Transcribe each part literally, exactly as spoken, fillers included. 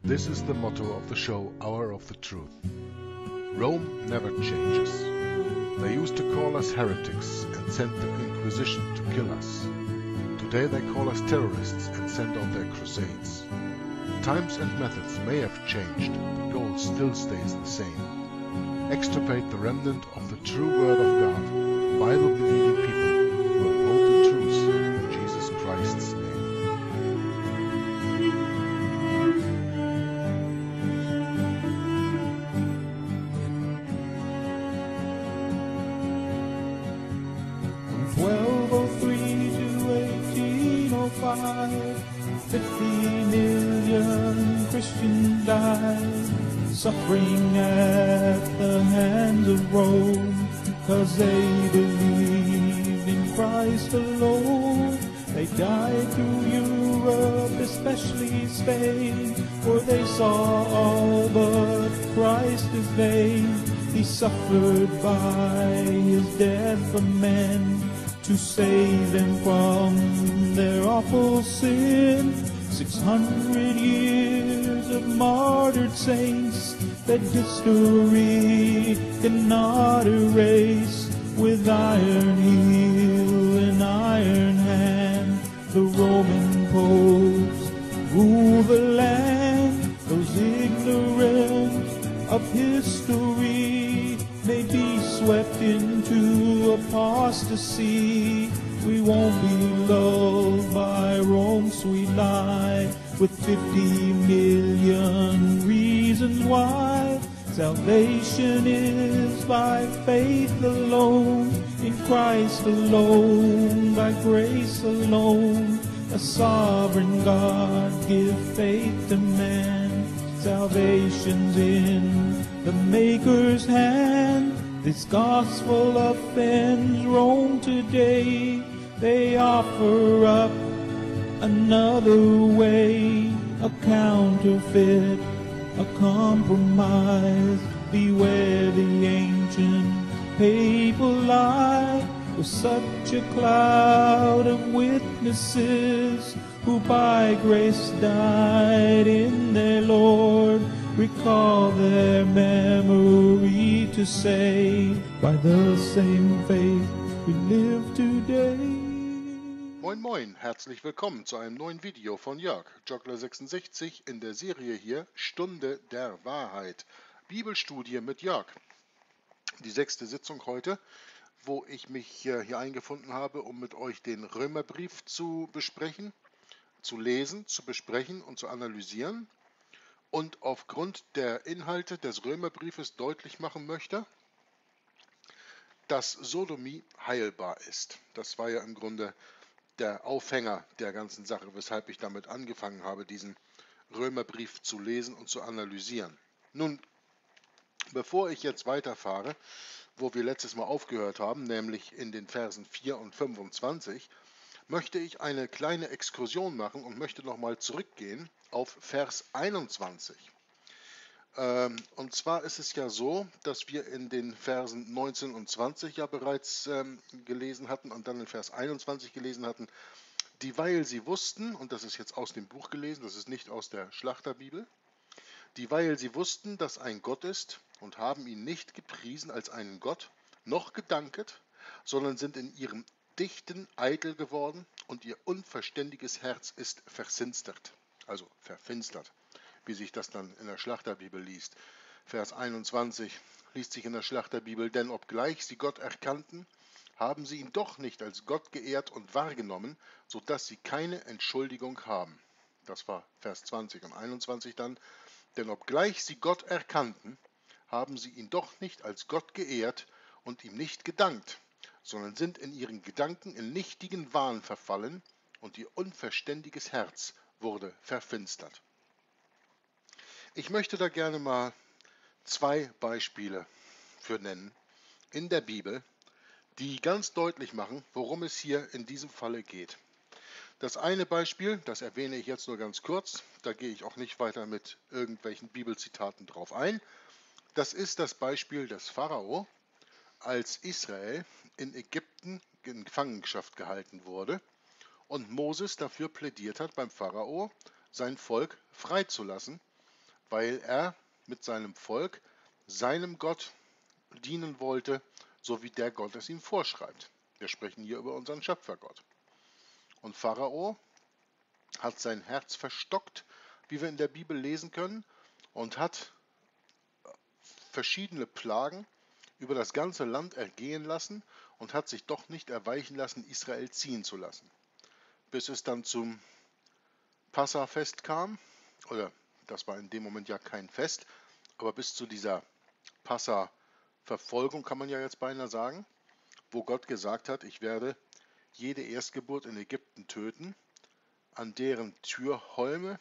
This is the motto of the show Hour of the Truth. Rome never changes. They used to call us heretics and sent the Inquisition to kill us. Today they call us terrorists and send on their crusades. Times and methods may have changed, the goal still stays the same. Extirpate the remnant of the true Word of God, Bible-believing people who uphold the truth in Jesus Christ's name. twelve oh three to eighteen oh five, fifty million Christians died, suffering at the hands of Rome, cause they believed in Christ alone. They died through Europe, especially Spain, for they saw all but Christ as vain. He suffered by his death for men, to save them from their awful sin. Six hundred years of martyred saints that history cannot erase. With iron heel and iron hand, the Roman popes rule the land. Those ignorant of history may be swept into apostasy. We won't be lulled by Rome's sweet lie, with fifty million reasons why. Salvation is by faith alone, in Christ alone, by grace alone. A sovereign God give faith to man. Salvation's in the Maker's hand. This gospel offends Rome today. They offer up another way, a counterfeit, a compromise. Beware the ancient papal lie, with such a cloud of witnesses who by grace died in their Lord. Recall their memory to say, by the same faith we live today. Moin Moin, herzlich willkommen zu einem neuen Video von Jörg, Joggler sechsundsechzig, in der Serie hier Stunde der Wahrheit, Bibelstudie mit Jörg. Die sechste Sitzung heute, wo ich mich hier eingefunden habe, um mit euch den Römerbrief zu besprechen, zu lesen, zu besprechen und zu analysieren und aufgrund der Inhalte des Römerbriefes deutlich machen möchte, dass Sodomie heilbar ist. Das war ja im Grunde der Aufhänger der ganzen Sache, weshalb ich damit angefangen habe, diesen Römerbrief zu lesen und zu analysieren. Nun, bevor ich jetzt weiterfahre, wo wir letztes Mal aufgehört haben, nämlich in den Versen vier und fünfundzwanzig, möchte ich eine kleine Exkursion machen und möchte nochmal zurückgehen auf Vers einundzwanzig. Ähm, und zwar ist es ja so, dass wir in den Versen neunzehn und zwanzig ja bereits ähm, gelesen hatten und dann in Vers einundzwanzig gelesen hatten, dieweil sie wussten, und das ist jetzt aus dem Buch gelesen, das ist nicht aus der Schlachterbibel, dieweil sie wussten, dass ein Gott ist und haben ihn nicht gepriesen als einen Gott, noch gedanket, sondern sind in ihrem Dichten eitel geworden und ihr unverständiges Herz ist verfinstert, also verfinstert, wie sich das dann in der Schlachterbibel liest. Vers einundzwanzig liest sich in der Schlachterbibel, denn obgleich sie Gott erkannten, haben sie ihn doch nicht als Gott geehrt und wahrgenommen, sodass sie keine Entschuldigung haben. Das war Vers zwanzig und einundzwanzig dann, denn obgleich sie Gott erkannten, haben sie ihn doch nicht als Gott geehrt und ihm nicht gedankt, sondern sind in ihren Gedanken in nichtigen Wahn verfallen und ihr unverständiges Herz wurde verfinstert. Ich möchte da gerne mal zwei Beispiele für nennen in der Bibel, die ganz deutlich machen, worum es hier in diesem Falle geht. Das eine Beispiel, das erwähne ich jetzt nur ganz kurz, da gehe ich auch nicht weiter mit irgendwelchen Bibelzitaten drauf ein. Das ist das Beispiel des Pharao, als Israel in Ägypten in Gefangenschaft gehalten wurde und Moses dafür plädiert hat beim Pharao, sein Volk freizulassen, weil er mit seinem Volk seinem Gott dienen wollte, so wie der Gott es ihm vorschreibt. Wir sprechen hier über unseren Schöpfergott. Und Pharao hat sein Herz verstockt, wie wir in der Bibel lesen können, und hat verschiedene Plagen über das ganze Land ergehen lassen und hat sich doch nicht erweichen lassen, Israel ziehen zu lassen. Bis es dann zum Passafest kam, oder das war in dem Moment ja kein Fest, aber bis zu dieser Passa-Verfolgung kann man ja jetzt beinahe sagen, wo Gott gesagt hat, ich werde jede Erstgeburt in Ägypten töten, an deren Türholme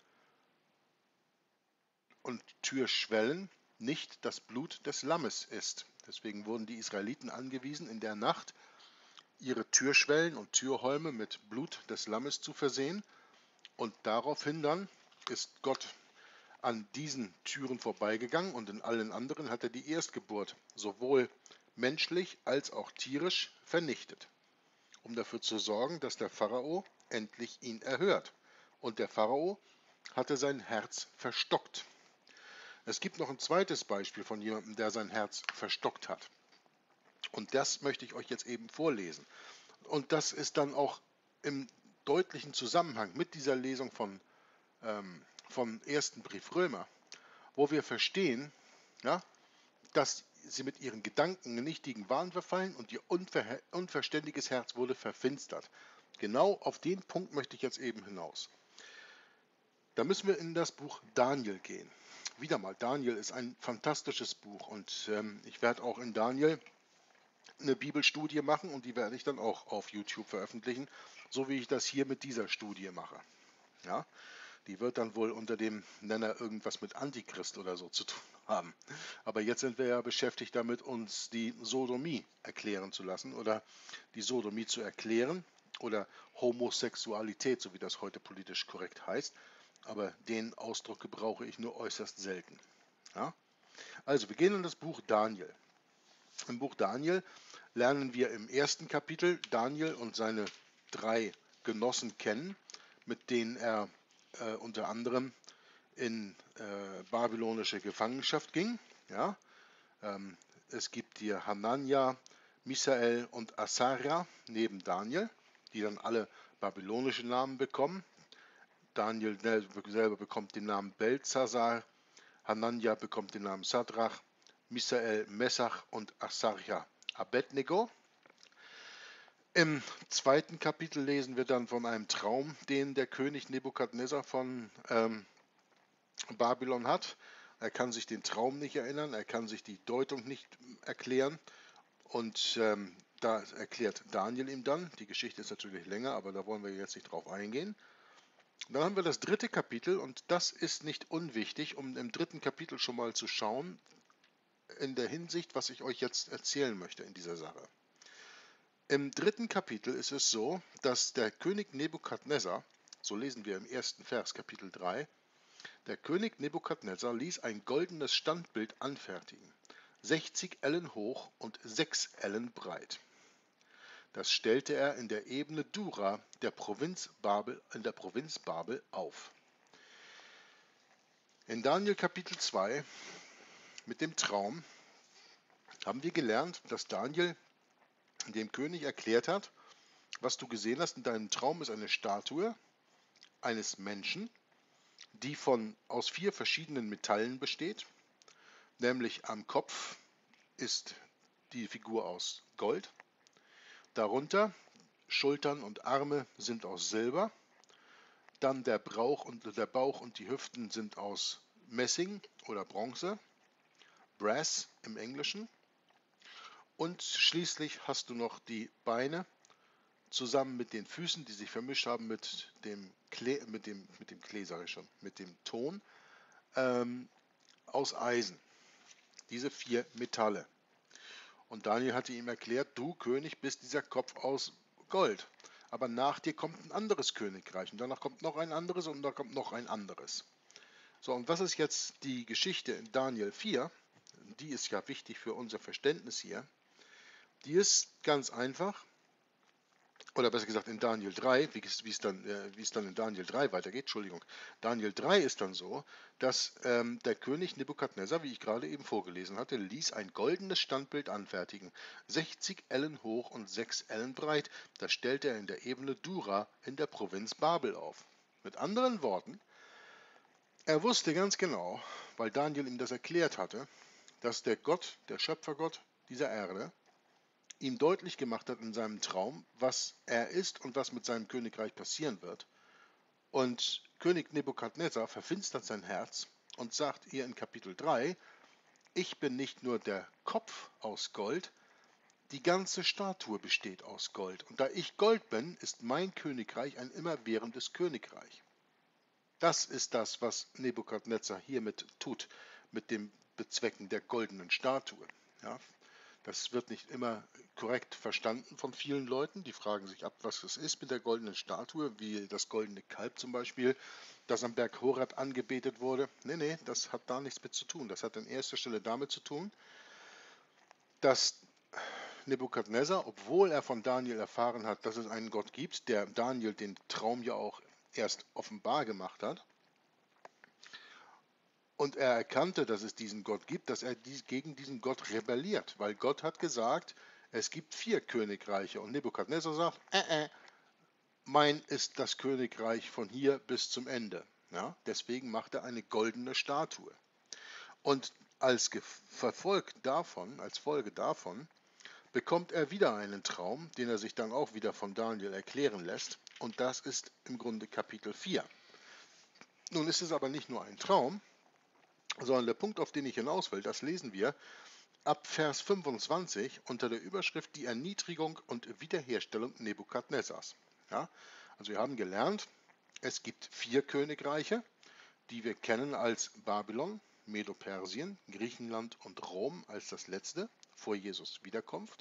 und Türschwellen nicht das Blut des Lammes ist. Deswegen wurden die Israeliten angewiesen, in der Nacht ihre Türschwellen und Türholme mit Blut des Lammes zu versehen. Und daraufhin dann ist Gott an diesen Türen vorbeigegangen und in allen anderen hat er die Erstgeburt sowohl menschlich als auch tierisch vernichtet, um dafür zu sorgen, dass der Pharao endlich ihn erhört. Und der Pharao hatte sein Herz verstockt. Es gibt noch ein zweites Beispiel von jemandem, der sein Herz verstockt hat. Und das möchte ich euch jetzt eben vorlesen. Und das ist dann auch im deutlichen Zusammenhang mit dieser Lesung von, ähm, vom ersten Brief Römer, wo wir verstehen, ja, dass sie mit ihren Gedanken in nichtigen Wahn verfallen und ihr unver unverständiges Herz wurde verfinstert. Genau auf den Punkt möchte ich jetzt eben hinaus. Da müssen wir in das Buch Daniel gehen. Wieder mal, Daniel ist ein fantastisches Buch und ähm, ich werde auch in Daniel eine Bibelstudie machen und die werde ich dann auch auf YouTube veröffentlichen, so wie ich das hier mit dieser Studie mache. Ja, die wird dann wohl unter dem Nenner irgendwas mit Antichrist oder so zu tun haben. Aber jetzt sind wir ja beschäftigt damit, uns die Sodomie erklären zu lassen oder die Sodomie zu erklären oder Homosexualität, so wie das heute politisch korrekt heißt. Aber den Ausdruck gebrauche ich nur äußerst selten. Ja? Also, wir gehen in das Buch Daniel. Im Buch Daniel lernen wir im ersten Kapitel Daniel und seine drei Genossen kennen, mit denen er äh, unter anderem in äh, babylonische Gefangenschaft ging. Ja? Ähm, es gibt hier Hanania, Misael und Asaria neben Daniel, die dann alle babylonische Namen bekommen. Daniel selber bekommt den Namen Belzazar, Hanania bekommt den Namen Sadrach, Misael Messach und Asaria Abednego. Im zweiten Kapitel lesen wir dann von einem Traum, den der König Nebukadnezar von ähm, Babylon hat. Er kann sich den Traum nicht erinnern, er kann sich die Deutung nicht erklären und ähm, da erklärt Daniel ihm dann. Die Geschichte ist natürlich länger, aber da wollen wir jetzt nicht drauf eingehen. Dann haben wir das dritte Kapitel und das ist nicht unwichtig, um im dritten Kapitel schon mal zu schauen, in der Hinsicht, was ich euch jetzt erzählen möchte in dieser Sache. Im dritten Kapitel ist es so, dass der König Nebukadnezar, so lesen wir im ersten Vers Kapitel drei, der König Nebukadnezar ließ ein goldenes Standbild anfertigen, sechzig Ellen hoch und sechs Ellen breit. Das stellte er in der Ebene Dura der Provinz Babel, in der Provinz Babel auf. In Daniel Kapitel zwei mit dem Traum haben wir gelernt, dass Daniel dem König erklärt hat, was du gesehen hast in deinem Traum ist eine Statue eines Menschen, die von, aus vier verschiedenen Metallen besteht, nämlich am Kopf ist die Figur aus Gold, darunter Schultern und Arme sind aus Silber, dann der Bauch und, der Bauch und die Hüften sind aus Messing oder Bronze, Brass im Englischen, und schließlich hast du noch die Beine zusammen mit den Füßen, die sich vermischt haben mit dem Klee, mit dem, mit dem Klee, sage ich schon, mit dem Ton, ähm, aus Eisen. Diese vier Metalle. Und Daniel hatte ihm erklärt, du König bist dieser Kopf aus Gold. Aber nach dir kommt ein anderes Königreich und danach kommt noch ein anderes und dann kommt noch ein anderes. So, und was ist jetzt die Geschichte in Daniel vier? Die ist ja wichtig für unser Verständnis hier. Die ist ganz einfach. oder besser gesagt in Daniel drei, wie es, wie es, dann, äh, wie es dann in Daniel drei weitergeht, Entschuldigung, Daniel drei ist dann so, dass ähm, der König Nebukadnezar, wie ich gerade eben vorgelesen hatte, ließ ein goldenes Standbild anfertigen, sechzig Ellen hoch und sechs Ellen breit. Das stellte er in der Ebene Dura in der Provinz Babel auf. Mit anderen Worten, er wusste ganz genau, weil Daniel ihm das erklärt hatte, dass der Gott, der Schöpfergott dieser Erde, ihm deutlich gemacht hat in seinem Traum, was er ist und was mit seinem Königreich passieren wird. Und König Nebukadnezar verfinstert sein Herz und sagt ihr in Kapitel drei, ich bin nicht nur der Kopf aus Gold, die ganze Statue besteht aus Gold. Und da ich Gold bin, ist mein Königreich ein immerwährendes Königreich. Das ist das, was Nebukadnezar hiermit tut, mit dem Bezwecken der goldenen Statue. Ja, das wird nicht immer korrekt verstanden von vielen Leuten. Die fragen sich ab, was es ist mit der goldenen Statue, wie das goldene Kalb zum Beispiel, das am Berg Horeb angebetet wurde. Nee, nee, das hat da nichts mit zu tun. Das hat an erster Stelle damit zu tun, dass Nebukadnezar, obwohl er von Daniel erfahren hat, dass es einen Gott gibt, der Daniel den Traum ja auch erst offenbar gemacht hat, und er erkannte, dass es diesen Gott gibt, dass er gegen diesen Gott rebelliert, weil Gott hat gesagt, es gibt vier Königreiche und Nebukadnezar sagt, äh, äh, mein ist das Königreich von hier bis zum Ende. Ja, deswegen macht er eine goldene Statue. Und als Verfolg davon, als Folge davon, bekommt er wieder einen Traum, den er sich dann auch wieder von Daniel erklären lässt. Und das ist im Grunde Kapitel vier. Nun ist es aber nicht nur ein Traum, sondern der Punkt, auf den ich hinaus will, das lesen wir ab Vers fünfundzwanzig unter der Überschrift die Erniedrigung und Wiederherstellung Nebukadnezars. Ja, also wir haben gelernt, es gibt vier Königreiche, die wir kennen als Babylon, Medo-Persien, Griechenland und Rom als das letzte vor Jesus Wiederkunft.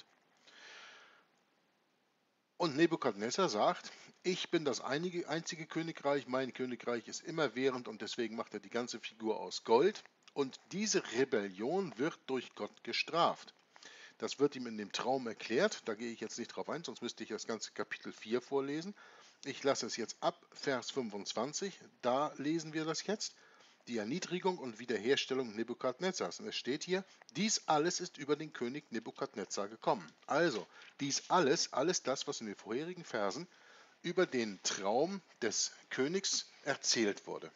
Und Nebukadnezar sagt, ich bin das einige, einzige Königreich, mein Königreich ist immerwährend und deswegen macht er die ganze Figur aus Gold. Und diese Rebellion wird durch Gott gestraft. Das wird ihm in dem Traum erklärt, da gehe ich jetzt nicht drauf ein, sonst müsste ich das ganze Kapitel vier vorlesen. Ich lasse es jetzt ab, Vers fünfundzwanzig, da lesen wir das jetzt. Die Erniedrigung und Wiederherstellung Nebukadnezars. Und es steht hier, dies alles ist über den König Nebukadnezar gekommen. Also, dies alles, alles das, was in den vorherigen Versen über den Traum des Königs erzählt wurde.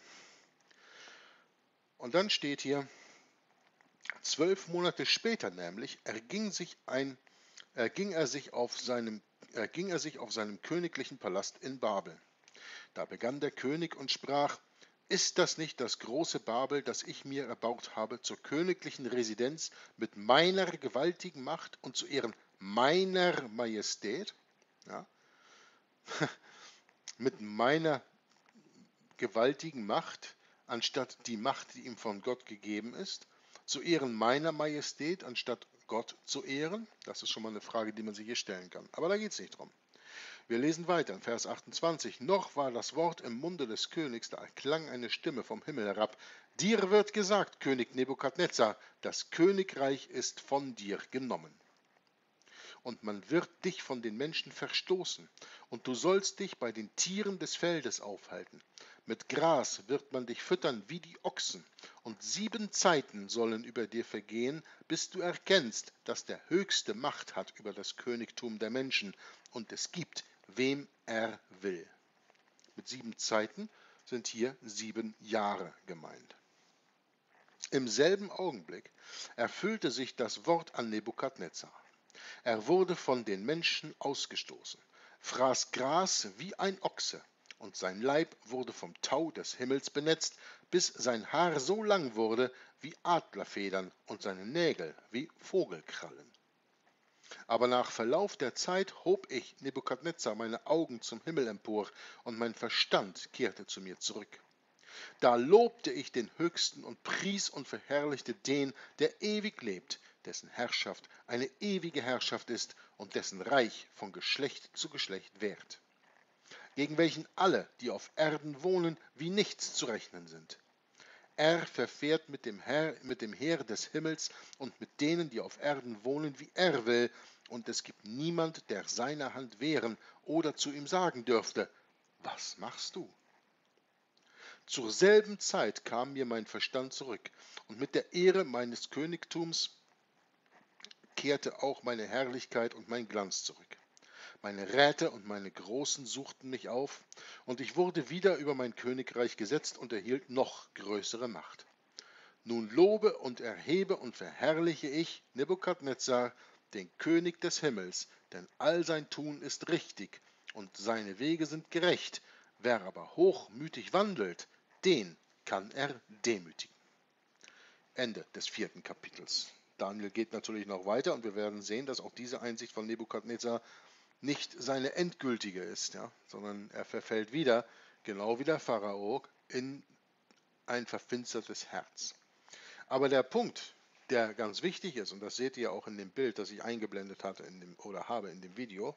Und dann steht hier, zwölf Monate später nämlich erging, sich ein, erging, er sich auf seinem, erging er sich auf seinem königlichen Palast in Babel. Da begann der König und sprach, ist das nicht das große Babel, das ich mir erbaut habe zur königlichen Residenz mit meiner gewaltigen Macht und zu Ehren meiner Majestät? Ja? Mit meiner gewaltigen Macht, anstatt die Macht, die ihm von Gott gegeben ist, zu Ehren meiner Majestät, anstatt Gott zu ehren? Das ist schon mal eine Frage, die man sich hier stellen kann. Aber da geht es nicht drum. Wir lesen weiter in Vers achtundzwanzig. Noch war das Wort im Munde des Königs, da erklang eine Stimme vom Himmel herab. Dir wird gesagt, König Nebukadnezar, das Königreich ist von dir genommen. Und man wird dich von den Menschen verstoßen, und du sollst dich bei den Tieren des Feldes aufhalten. Mit Gras wird man dich füttern wie die Ochsen, und sieben Zeiten sollen über dir vergehen, bis du erkennst, dass der Höchste Macht hat über das Königtum der Menschen, und es gibt, wem er will. Mit sieben Zeiten sind hier sieben Jahre gemeint. Im selben Augenblick erfüllte sich das Wort an Nebukadnezar. Er wurde von den Menschen ausgestoßen, fraß Gras wie ein Ochse, und sein Leib wurde vom Tau des Himmels benetzt, bis sein Haar so lang wurde wie Adlerfedern und seine Nägel wie Vogelkrallen. Aber nach Verlauf der Zeit hob ich, Nebukadnezar, meine Augen zum Himmel empor, und mein Verstand kehrte zu mir zurück. Da lobte ich den Höchsten und pries und verherrlichte den, der ewig lebt, dessen Herrschaft eine ewige Herrschaft ist und dessen Reich von Geschlecht zu Geschlecht währt, gegen welchen alle, die auf Erden wohnen, wie nichts zu rechnen sind. Er verfährt mit dem, Herr, mit dem Heer des Himmels und mit denen, die auf Erden wohnen, wie er will, und es gibt niemand, der seiner Hand wehren oder zu ihm sagen dürfte, was machst du? Zur selben Zeit kam mir mein Verstand zurück, und mit der Ehre meines Königtums kehrte auch meine Herrlichkeit und mein Glanz zurück. Meine Räte und meine Großen suchten mich auf, und ich wurde wieder über mein Königreich gesetzt und erhielt noch größere Macht. Nun lobe und erhebe und verherrliche ich, Nebukadnezar, den König des Himmels, denn all sein Tun ist richtig und seine Wege sind gerecht. Wer aber hochmütig wandelt, den kann er demütigen. Ende des vierten Kapitels. Daniel geht natürlich noch weiter und wir werden sehen, dass auch diese Einsicht von Nebukadnezar nicht seine endgültige ist, ja, sondern er verfällt wieder, genau wie der Pharao, in ein verfinstertes Herz. Aber der Punkt, der ganz wichtig ist, und das seht ihr auch in dem Bild, das ich eingeblendet hatte in dem, oder habe in dem Video,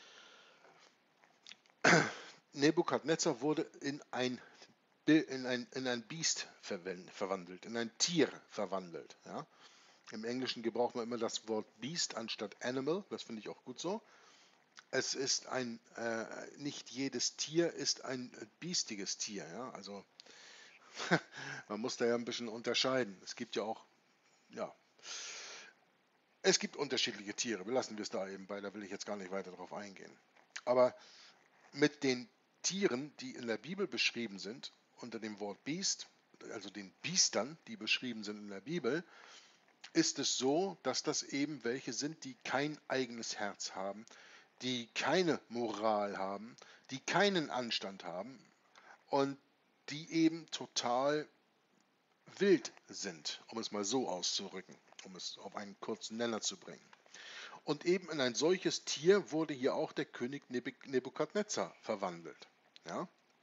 Nebukadnezar wurde in ein, in ein, in ein Biest verwandelt, in ein Tier verwandelt. Ja. Im Englischen gebraucht man immer das Wort Beast anstatt Animal, das finde ich auch gut so. Es ist ein, äh, nicht jedes Tier ist ein biestiges Tier, ja, also man muss da ja ein bisschen unterscheiden. Es gibt ja auch, ja, es gibt unterschiedliche Tiere, belassen wir es da eben bei, da will ich jetzt gar nicht weiter drauf eingehen. Aber mit den Tieren, die in der Bibel beschrieben sind, unter dem Wort Biest, also den Biestern, die beschrieben sind in der Bibel, ist es so, dass das eben welche sind, die kein eigenes Herz haben, die keine Moral haben, die keinen Anstand haben und die eben total wild sind, um es mal so auszurücken, um es auf einen kurzen Nenner zu bringen. Und eben in ein solches Tier wurde hier auch der König Nebukadnezar verwandelt. Ja?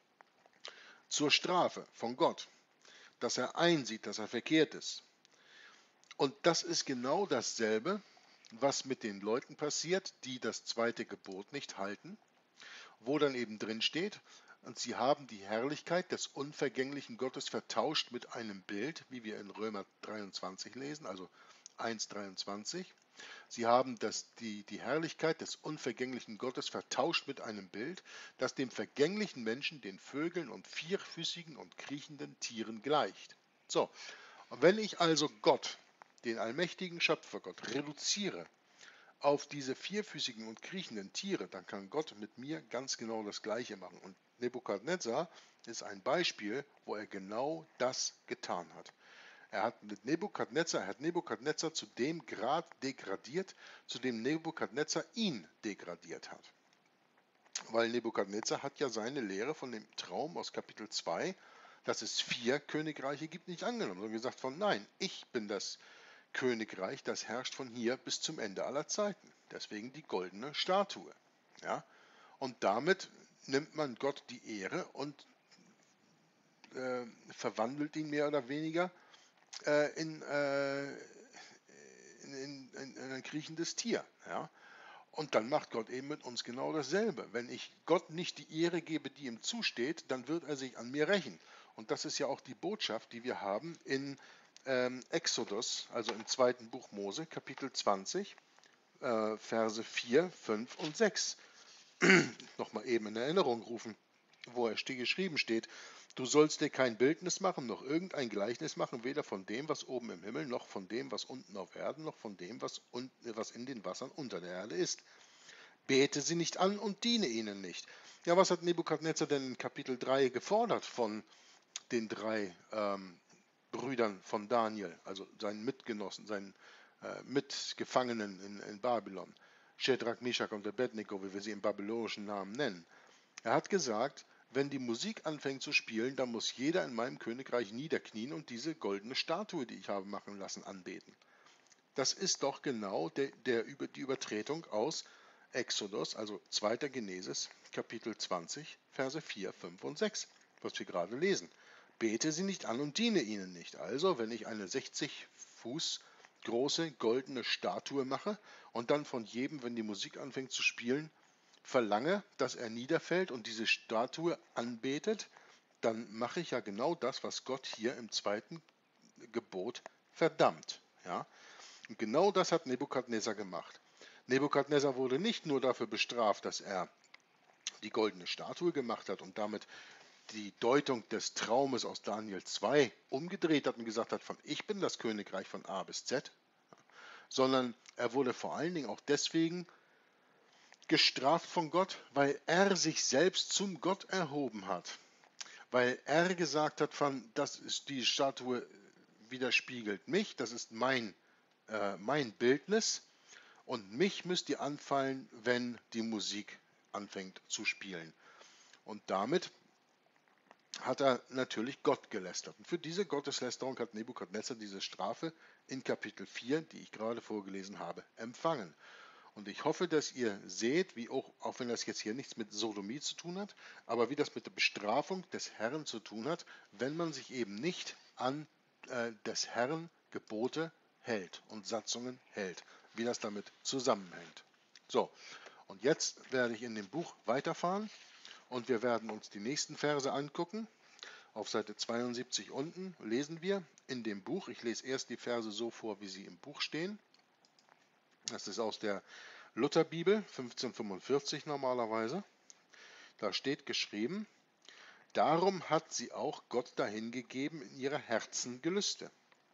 Zur Strafe von Gott, dass er einsieht, dass er verkehrt ist. Und das ist genau dasselbe, was mit den Leuten passiert, die das zweite Gebot nicht halten, wo dann eben drin steht, und sie haben die Herrlichkeit des unvergänglichen Gottes vertauscht mit einem Bild, wie wir in Römer dreiundzwanzig lesen, also eins dreiundzwanzig. Sie haben das, die, die Herrlichkeit des unvergänglichen Gottes vertauscht mit einem Bild, das dem vergänglichen Menschen, den Vögeln und vierfüßigen und kriechenden Tieren gleicht. So, und wenn ich also Gott, den allmächtigen Schöpfergott, reduziere auf diese vierfüßigen und kriechenden Tiere, dann kann Gott mit mir ganz genau das Gleiche machen. Und Nebukadnezar ist ein Beispiel, wo er genau das getan hat. Er hat mit Nebukadnezar, er hat Nebukadnezar zu dem Grad degradiert, zu dem Nebukadnezar ihn degradiert hat. Weil Nebukadnezar hat ja seine Lehre von dem Traum aus Kapitel zwei, dass es vier Königreiche gibt, nicht angenommen, sondern gesagt von nein, ich bin das Königreich, das herrscht von hier bis zum Ende aller Zeiten. Deswegen die goldene Statue. Ja? Und damit nimmt man Gott die Ehre und äh, verwandelt ihn mehr oder weniger äh, in, äh, in, in, in ein kriechendes Tier. Ja? Und dann macht Gott eben mit uns genau dasselbe. Wenn ich Gott nicht die Ehre gebe, die ihm zusteht, dann wird er sich an mir rächen. Und das ist ja auch die Botschaft, die wir haben in ähm, Exodus, also im zweiten Buch Mose, Kapitel zwanzig, äh, Verse vier, fünf und sechs. Nochmal eben in Erinnerung rufen, wo er geschrieben steht: Du sollst dir kein Bildnis machen, noch irgendein Gleichnis machen, weder von dem, was oben im Himmel, noch von dem, was unten auf Erden, noch von dem, was, un was in den Wassern unter der Erde ist. Bete sie nicht an und diene ihnen nicht. Ja, was hat Nebukadnezar denn in Kapitel drei gefordert von den drei ähm, Brüdern von Daniel, also seinen Mitgenossen, seinen äh, Mitgefangenen in, in Babylon? Schedrak, Meshach und Abednego, wie wir sie im babylonischen Namen nennen. Er hat gesagt, wenn die Musik anfängt zu spielen, dann muss jeder in meinem Königreich niederknien und diese goldene Statue, die ich habe machen lassen, anbeten. Das ist doch genau der, der, die Übertretung aus Exodus, also zweiter Genesis, Kapitel zwanzig, Verse vier, fünf und sechs, was wir gerade lesen. Bete sie nicht an und diene ihnen nicht. Also, wenn ich eine sechzig Fuß große goldene Statue mache und dann von jedem, wenn die Musik anfängt zu spielen, verlange, dass er niederfällt und diese Statue anbetet, dann mache ich ja genau das, was Gott hier im zweiten Gebot verdammt. Ja? Und genau das hat Nebukadnezar gemacht. Nebukadnezar wurde nicht nur dafür bestraft, dass er die goldene Statue gemacht hat und damit die Deutung des Traumes aus Daniel zwei umgedreht hat und gesagt hat, von ich bin das Königreich von A bis Z, sondern er wurde vor allen Dingen auch deswegen gestraft von Gott, weil er sich selbst zum Gott erhoben hat, weil er gesagt hat, von das ist die Statue widerspiegelt mich, das ist mein, äh, mein Bildnis und mich müsst ihr anfallen, wenn die Musik anfängt zu spielen. Und damit hat er natürlich Gott gelästert. Und für diese Gotteslästerung hat Nebukadnezar diese Strafe in Kapitel vier, die ich gerade vorgelesen habe, empfangen. Und ich hoffe, dass ihr seht, wie auch, auch wenn das jetzt hier nichts mit Sodomie zu tun hat, aber wie das mit der Bestrafung des Herrn zu tun hat, wenn man sich eben nicht an äh, des Herrn Gebote hält und Satzungen hält, wie das damit zusammenhängt. So, und jetzt werde ich in dem Buch weiterfahren und wir werden uns die nächsten Verse angucken. Auf Seite zweiundsiebzig unten lesen wir in dem Buch, ich lese erst die Verse so vor, wie sie im Buch stehen. Das ist aus der Lutherbibel, fünfzehnhundertfünfundvierzig normalerweise. Da steht geschrieben, darum hat sie auch Gott dahingegeben in ihre Herzengelüste,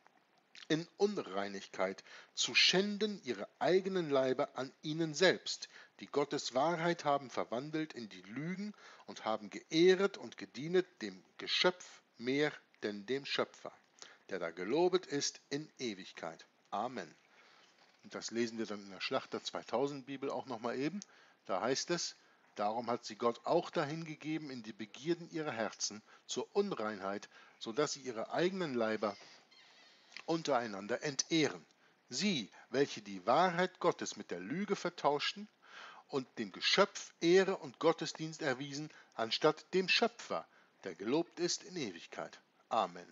in Unreinigkeit zu schänden ihre eigenen Leiber an ihnen selbst, die Gottes Wahrheit haben verwandelt in die Lügen und haben geehret und gedienet dem Geschöpf mehr denn dem Schöpfer, der da gelobet ist in Ewigkeit. Amen. Und das lesen wir dann in der Schlachter zweitausend Bibel auch nochmal eben. Da heißt es, darum hat sie Gott auch dahingegeben in die Begierden ihrer Herzen zur Unreinheit, so dass sie ihre eigenen Leiber untereinander entehren. Sie, welche die Wahrheit Gottes mit der Lüge vertauschten und dem Geschöpf Ehre und Gottesdienst erwiesen, anstatt dem Schöpfer, der gelobt ist in Ewigkeit. Amen.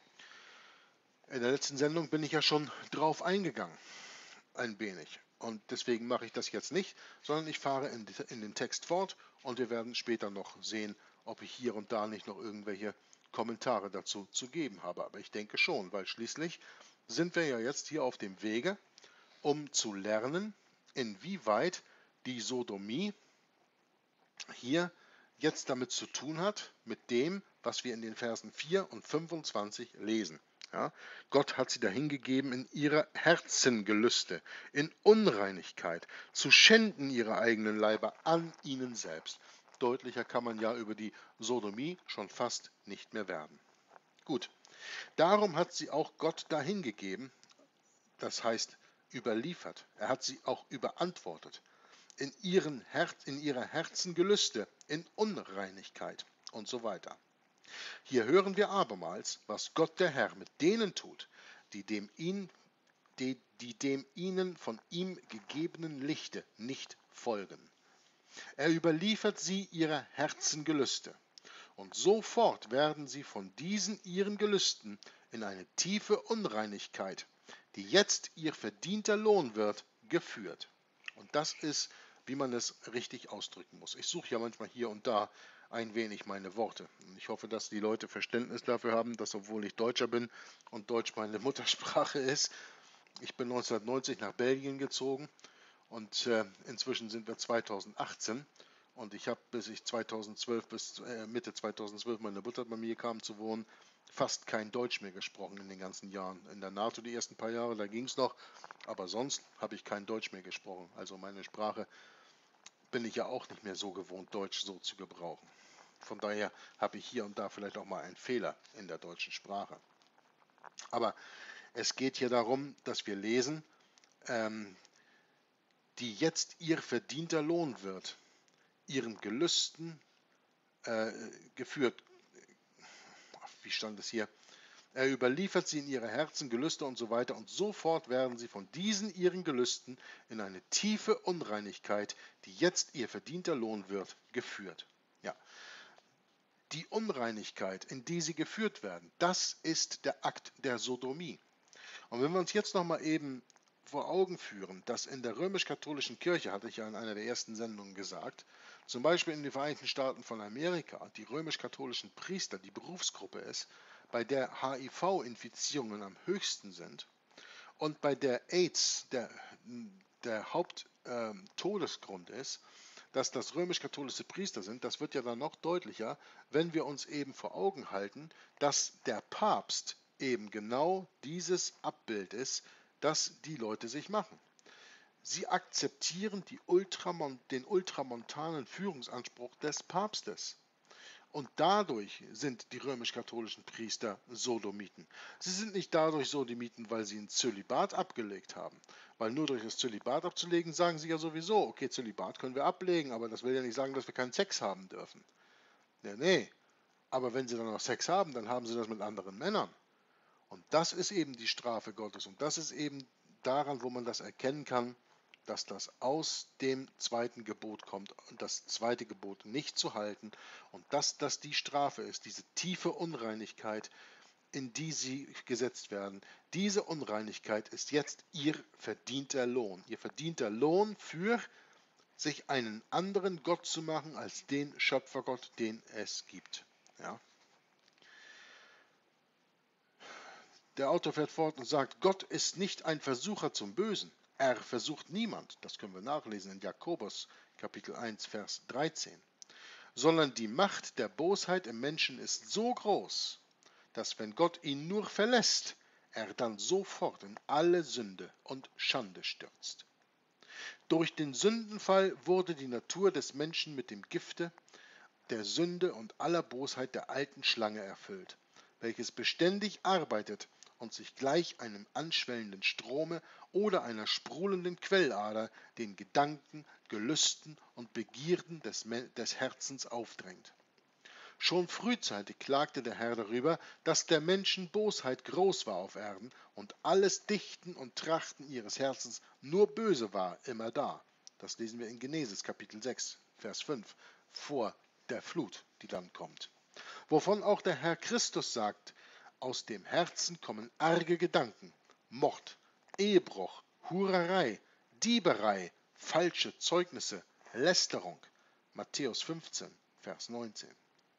In der letzten Sendung bin ich ja schon drauf eingegangen, ein wenig. Und deswegen mache ich das jetzt nicht, sondern ich fahre in, in den Text fort und wir werden später noch sehen, ob ich hier und da nicht noch irgendwelche Kommentare dazu zu geben habe. Aber ich denke schon, weil schließlich sind wir ja jetzt hier auf dem Wege, um zu lernen, inwieweit die Sodomie hier jetzt damit zu tun hat, mit dem, was wir in den Versen vier und fünfundzwanzig lesen. Ja, Gott hat sie dahingegeben in ihre Herzengelüste, in Unreinigkeit, zu schänden ihre eigenen Leiber an ihnen selbst. Deutlicher kann man ja über die Sodomie schon fast nicht mehr werden. Gut, darum hat sie auch Gott dahingegeben, das heißt überliefert. Er hat sie auch überantwortet. In, ihren Herz, in ihrer Herzengelüste, in Unreinigkeit und so weiter. Hier hören wir abermals, was Gott der Herr mit denen tut, die dem, ihn, die, die dem ihnen von ihm gegebenen Lichte nicht folgen. Er überliefert sie ihrer Herzengelüste, und sofort werden sie von diesen ihren Gelüsten in eine tiefe Unreinigkeit, die jetzt ihr verdienter Lohn wird, geführt. Und das ist, wie man es richtig ausdrücken muss. Ich suche ja manchmal hier und da ein wenig meine Worte. Und ich hoffe, dass die Leute Verständnis dafür haben, dass obwohl ich Deutscher bin und Deutsch meine Muttersprache ist, ich bin neunzehnhundertneunzig nach Belgien gezogen und äh, inzwischen sind wir zweitausendachtzehn und ich habe bis ich zweitausendzwölf bis äh, Mitte zweitausendzwölf meine Mutter bei mir kam zu wohnen, fast kein Deutsch mehr gesprochen in den ganzen Jahren. In der NATO die ersten paar Jahre, da ging es noch, aber sonst habe ich kein Deutsch mehr gesprochen. Also meine Sprache bin ich ja auch nicht mehr so gewohnt, Deutsch so zu gebrauchen. Von daher habe ich hier und da vielleicht auch mal einen Fehler in der deutschen Sprache. Aber es geht hier darum, dass wir lesen, ähm, die jetzt ihr verdienter Lohn wird, ihren Gelüsten äh, geführt. Wie stand es hier? Er überliefert sie in ihre Herzen, Gelüste und so weiter und sofort werden sie von diesen ihren Gelüsten in eine tiefe Unreinigkeit, die jetzt ihr verdienter Lohn wird, geführt. Ja. Die Unreinigkeit, in die sie geführt werden, das ist der Akt der Sodomie. Und wenn wir uns jetzt nochmal eben vor Augen führen, dass in der römisch-katholischen Kirche, hatte ich ja in einer der ersten Sendungen gesagt, Zum Beispiel in den Vereinigten Staaten von Amerika die römisch-katholischen Priester die Berufsgruppe ist, bei der H I V-Infizierungen am höchsten sind und bei der AIDS der, der Haupttodesgrund ähm, ist, dass das römisch-katholische Priester sind, das wird ja dann noch deutlicher, wenn wir uns eben vor Augen halten, dass der Papst eben genau dieses Abbild ist, das die Leute sich machen. Sie akzeptieren die Ultramon- den ultramontanen Führungsanspruch des Papstes. Und dadurch sind die römisch-katholischen Priester Sodomiten. Sie sind nicht dadurch Sodomiten, weil sie ein Zölibat abgelegt haben. Weil nur durch das Zölibat abzulegen, sagen sie ja sowieso, okay, Zölibat können wir ablegen, aber das will ja nicht sagen, dass wir keinen Sex haben dürfen. Nee, nee. Aber wenn sie dann noch Sex haben, dann haben sie das mit anderen Männern. Und das ist eben die Strafe Gottes. Und das ist eben daran, wo man das erkennen kann, dass das aus dem zweiten Gebot kommt und das zweite Gebot nicht zu halten und dass das die Strafe ist, diese tiefe Unreinigkeit, in die sie gesetzt werden. Diese Unreinigkeit ist jetzt ihr verdienter Lohn. Ihr verdienter Lohn für sich einen anderen Gott zu machen als den Schöpfergott, den es gibt. Ja. Der Autor fährt fort und sagt, Gott ist nicht ein Versucher zum Bösen. Er versucht niemand, das können wir nachlesen in Jakobus Kapitel eins, Vers dreizehn, sondern die Macht der Bosheit im Menschen ist so groß, dass wenn Gott ihn nur verlässt, er dann sofort in alle Sünde und Schande stürzt. Durch den Sündenfall wurde die Natur des Menschen mit dem Gifte der Sünde und aller Bosheit der alten Schlange erfüllt, welches beständig arbeitet und sich gleich einem anschwellenden Strome oder einer sprudelnden Quellader den Gedanken, Gelüsten und Begierden des, des Herzens aufdrängt. Schon frühzeitig klagte der Herr darüber, dass der Menschen Bosheit groß war auf Erden und alles Dichten und Trachten ihres Herzens nur böse war immer da. Das lesen wir in Genesis Kapitel sechs, Vers fünf, vor der Flut, die dann kommt. Wovon auch der Herr Christus sagt, aus dem Herzen kommen arge Gedanken, Mord, Ehebruch, Hurerei, Dieberei, falsche Zeugnisse, Lästerung. Matthäus fünfzehn, Vers neunzehn.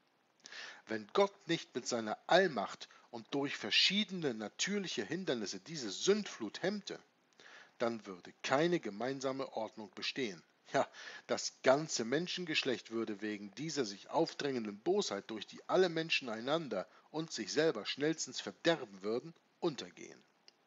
Wenn Gott nicht mit seiner Allmacht und durch verschiedene natürliche Hindernisse diese Sündflut hemmte, dann würde keine gemeinsame Ordnung bestehen. Ja, das ganze Menschengeschlecht würde wegen dieser sich aufdrängenden Bosheit, durch die alle Menschen einander und sich selber schnellstens verderben würden, untergehen.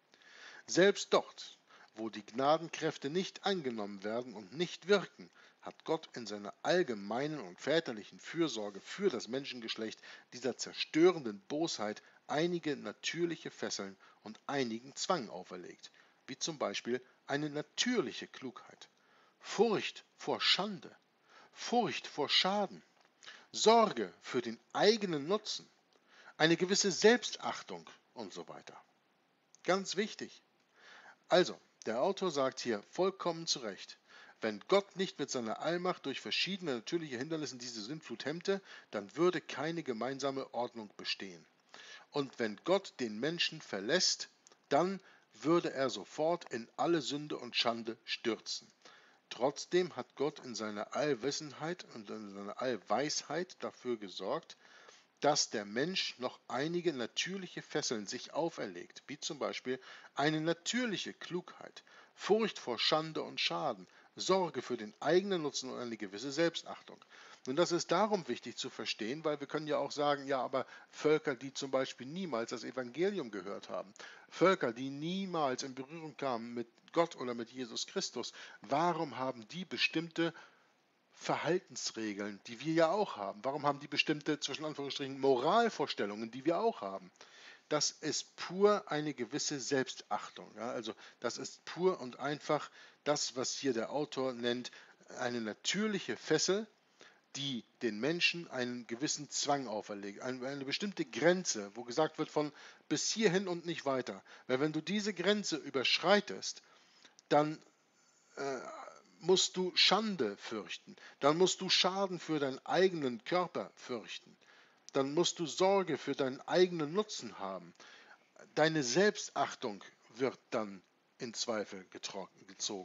Selbst dort, wo die Gnadenkräfte nicht angenommen werden und nicht wirken, hat Gott in seiner allgemeinen und väterlichen Fürsorge für das Menschengeschlecht dieser zerstörenden Bosheit einige natürliche Fesseln und einigen Zwang auferlegt, wie zum Beispiel eine natürliche Klugheit, Furcht vor Schande, Furcht vor Schaden, Sorge für den eigenen Nutzen, eine gewisse Selbstachtung und so weiter. Ganz wichtig. Also, der Autor sagt hier vollkommen zu Recht, wenn Gott nicht mit seiner Allmacht durch verschiedene natürliche Hindernisse diese Sintflut hemmte, dann würde keine gemeinsame Ordnung bestehen. Und wenn Gott den Menschen verlässt, dann würde er sofort in alle Sünde und Schande stürzen. Trotzdem hat Gott in seiner Allwissenheit und in seiner Allweisheit dafür gesorgt, dass der Mensch noch einige natürliche Fesseln sich auferlegt, wie zum Beispiel eine natürliche Klugheit, Furcht vor Schande und Schaden, Sorge für den eigenen Nutzen und eine gewisse Selbstachtung. Und das ist darum wichtig zu verstehen, weil wir können ja auch sagen, ja, aber Völker, die zum Beispiel niemals das Evangelium gehört haben, Völker, die niemals in Berührung kamen mit Gott oder mit Jesus Christus, warum haben die bestimmte Verhaltensregeln, die wir ja auch haben? Warum haben die bestimmte, zwischen Anführungsstrichen, Moralvorstellungen, die wir auch haben? Das ist pur eine gewisse Selbstachtung. Ja? Also das ist pur und einfach das, was hier der Autor nennt, eine natürliche Fessel, die den Menschen einen gewissen Zwang auferlegt, eine, eine bestimmte Grenze, wo gesagt wird von bis hierhin und nicht weiter. Weil wenn du diese Grenze überschreitest, dann äh, musst du Schande fürchten, dann musst du Schaden für deinen eigenen Körper fürchten, dann musst du Sorge für deinen eigenen Nutzen haben. Deine Selbstachtung wird dann in Zweifel gezogen.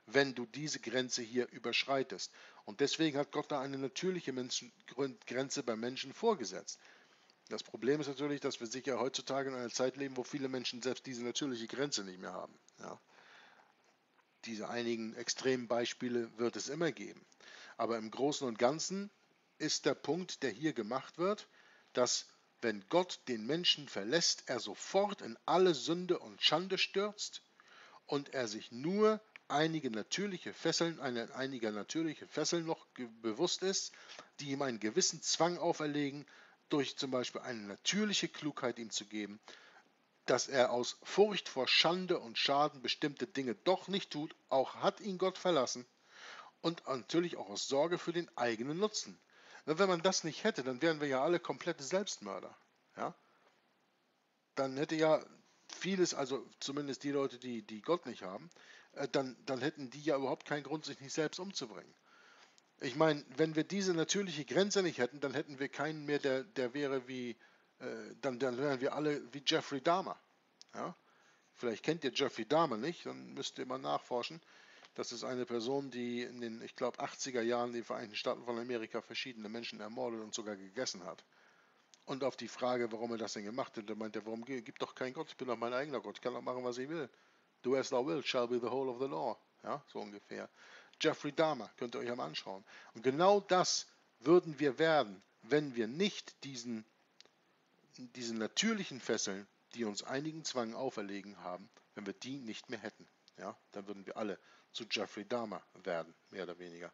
wenn du diese Grenze hier überschreitest. Und deswegen hat Gott da eine natürliche Menschen Grenze beim Menschen vorgesetzt. Das Problem ist natürlich, dass wir sicher heutzutage in einer Zeit leben, wo viele Menschen selbst diese natürliche Grenze nicht mehr haben. Ja. Diese einigen extremen Beispiele wird es immer geben. Aber im Großen und Ganzen ist der Punkt, der hier gemacht wird, dass wenn Gott den Menschen verlässt, er sofort in alle Sünde und Schande stürzt und er sich nur einige natürliche Fesseln, eine, einiger natürliche Fesseln noch bewusst ist, die ihm einen gewissen Zwang auferlegen, durch zum Beispiel eine natürliche Klugheit ihm zu geben, dass er aus Furcht vor Schande und Schaden bestimmte Dinge doch nicht tut, auch hat ihn Gott verlassen, und natürlich auch aus Sorge für den eigenen Nutzen. Wenn man das nicht hätte, dann wären wir ja alle komplette Selbstmörder. Ja? Dann hätte ja vieles, also zumindest die Leute, die, die Gott nicht haben, äh, dann, dann hätten die ja überhaupt keinen Grund, sich nicht selbst umzubringen. Ich meine, wenn wir diese natürliche Grenze nicht hätten, dann hätten wir keinen mehr, der, der wäre wie, äh, dann, dann wären wir alle wie Jeffrey Dahmer. Ja? Vielleicht kennt ihr Jeffrey Dahmer nicht, dann müsst ihr mal nachforschen. Das ist eine Person, die in den, ich glaube, achtziger Jahren in den Vereinigten Staaten von Amerika verschiedene Menschen ermordet und sogar gegessen hat. Und auf die Frage, warum er das denn gemacht hat, da meint er, warum gibt doch kein Gott, ich bin doch mein eigener Gott, ich kann doch machen, was ich will. Do as thou wilt, shall be the whole of the law. Ja, so ungefähr. Jeffrey Dahmer, könnt ihr euch einmal anschauen. Und genau das würden wir werden, wenn wir nicht diesen, diesen natürlichen Fesseln, die uns einigen Zwang auferlegen haben, wenn wir die nicht mehr hätten. Ja, dann würden wir alle zu Jeffrey Dahmer werden, mehr oder weniger.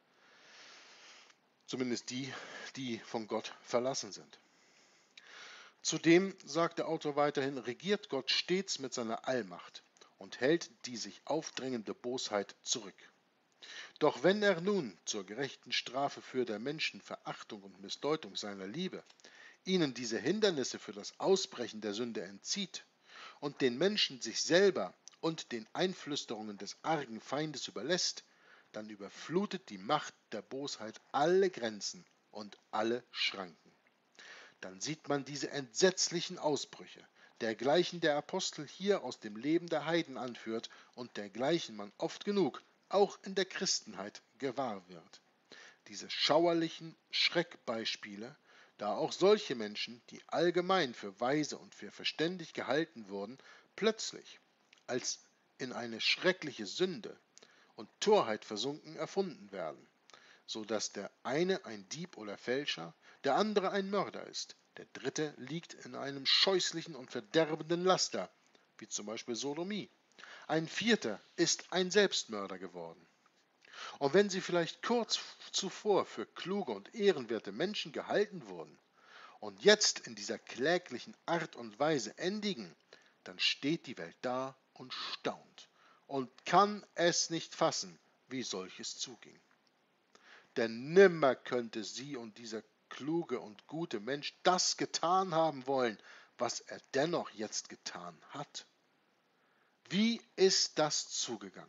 Zumindest die, die von Gott verlassen sind. Zudem sagt der Autor weiterhin, regiert Gott stets mit seiner Allmacht und hält die sich aufdrängende Bosheit zurück. Doch wenn er nun zur gerechten Strafe für der Menschen Verachtung und Missdeutung seiner Liebe ihnen diese Hindernisse für das Ausbrechen der Sünde entzieht und den Menschen sich selber und den Einflüsterungen des argen Feindes überlässt, dann überflutet die Macht der Bosheit alle Grenzen und alle Schranken. Dann sieht man diese entsetzlichen Ausbrüche, dergleichen der Apostel hier aus dem Leben der Heiden anführt und dergleichen man oft genug auch in der Christenheit gewahr wird. Diese schauerlichen Schreckbeispiele, da auch solche Menschen, die allgemein für weise und für verständig gehalten wurden, plötzlich als in eine schreckliche Sünde und Torheit versunken erfunden werden, so dass der eine ein Dieb oder Fälscher, der andere ein Mörder ist, der dritte liegt in einem scheußlichen und verderbenden Laster, wie zum Beispiel Sodomie. Ein vierter ist ein Selbstmörder geworden. Und wenn sie vielleicht kurz zuvor für kluge und ehrenwerte Menschen gehalten wurden und jetzt in dieser kläglichen Art und Weise endigen, dann steht die Welt da und staunt und kann es nicht fassen, wie solches zuging. Denn nimmer könnte sie und dieser kluge und gute Mensch das getan haben wollen, was er dennoch jetzt getan hat. Wie ist das zugegangen?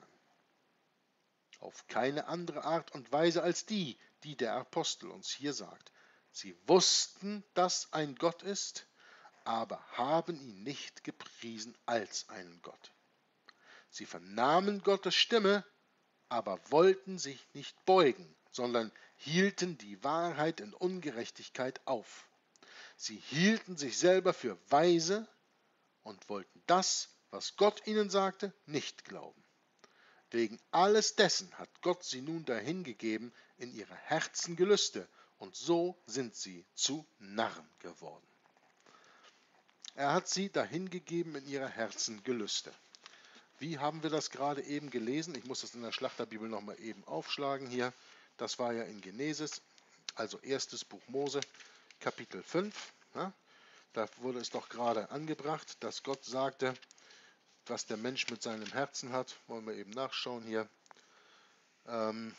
Auf keine andere Art und Weise als die, die der Apostel uns hier sagt. Sie wussten, dass ein Gott ist, aber haben ihn nicht gepriesen als einen Gott. Sie vernahmen Gottes Stimme, aber wollten sich nicht beugen, sondern hielten die Wahrheit in Ungerechtigkeit auf. Sie hielten sich selber für weise und wollten das, was Gott ihnen sagte, nicht glauben. Wegen alles dessen hat Gott sie nun dahingegeben in ihre Herzengelüste, und so sind sie zu Narren geworden. Er hat sie dahingegeben in ihre Herzengelüste. Wie haben wir das gerade eben gelesen? Ich muss das in der Schlachterbibel nochmal eben aufschlagen hier. Das war ja in Genesis, also erstes Buch Mose, Kapitel fünf. Ja? Da wurde es doch gerade angebracht, dass Gott sagte, was der Mensch mit seinem Herzen hat. Wollen wir eben nachschauen hier. Ähm,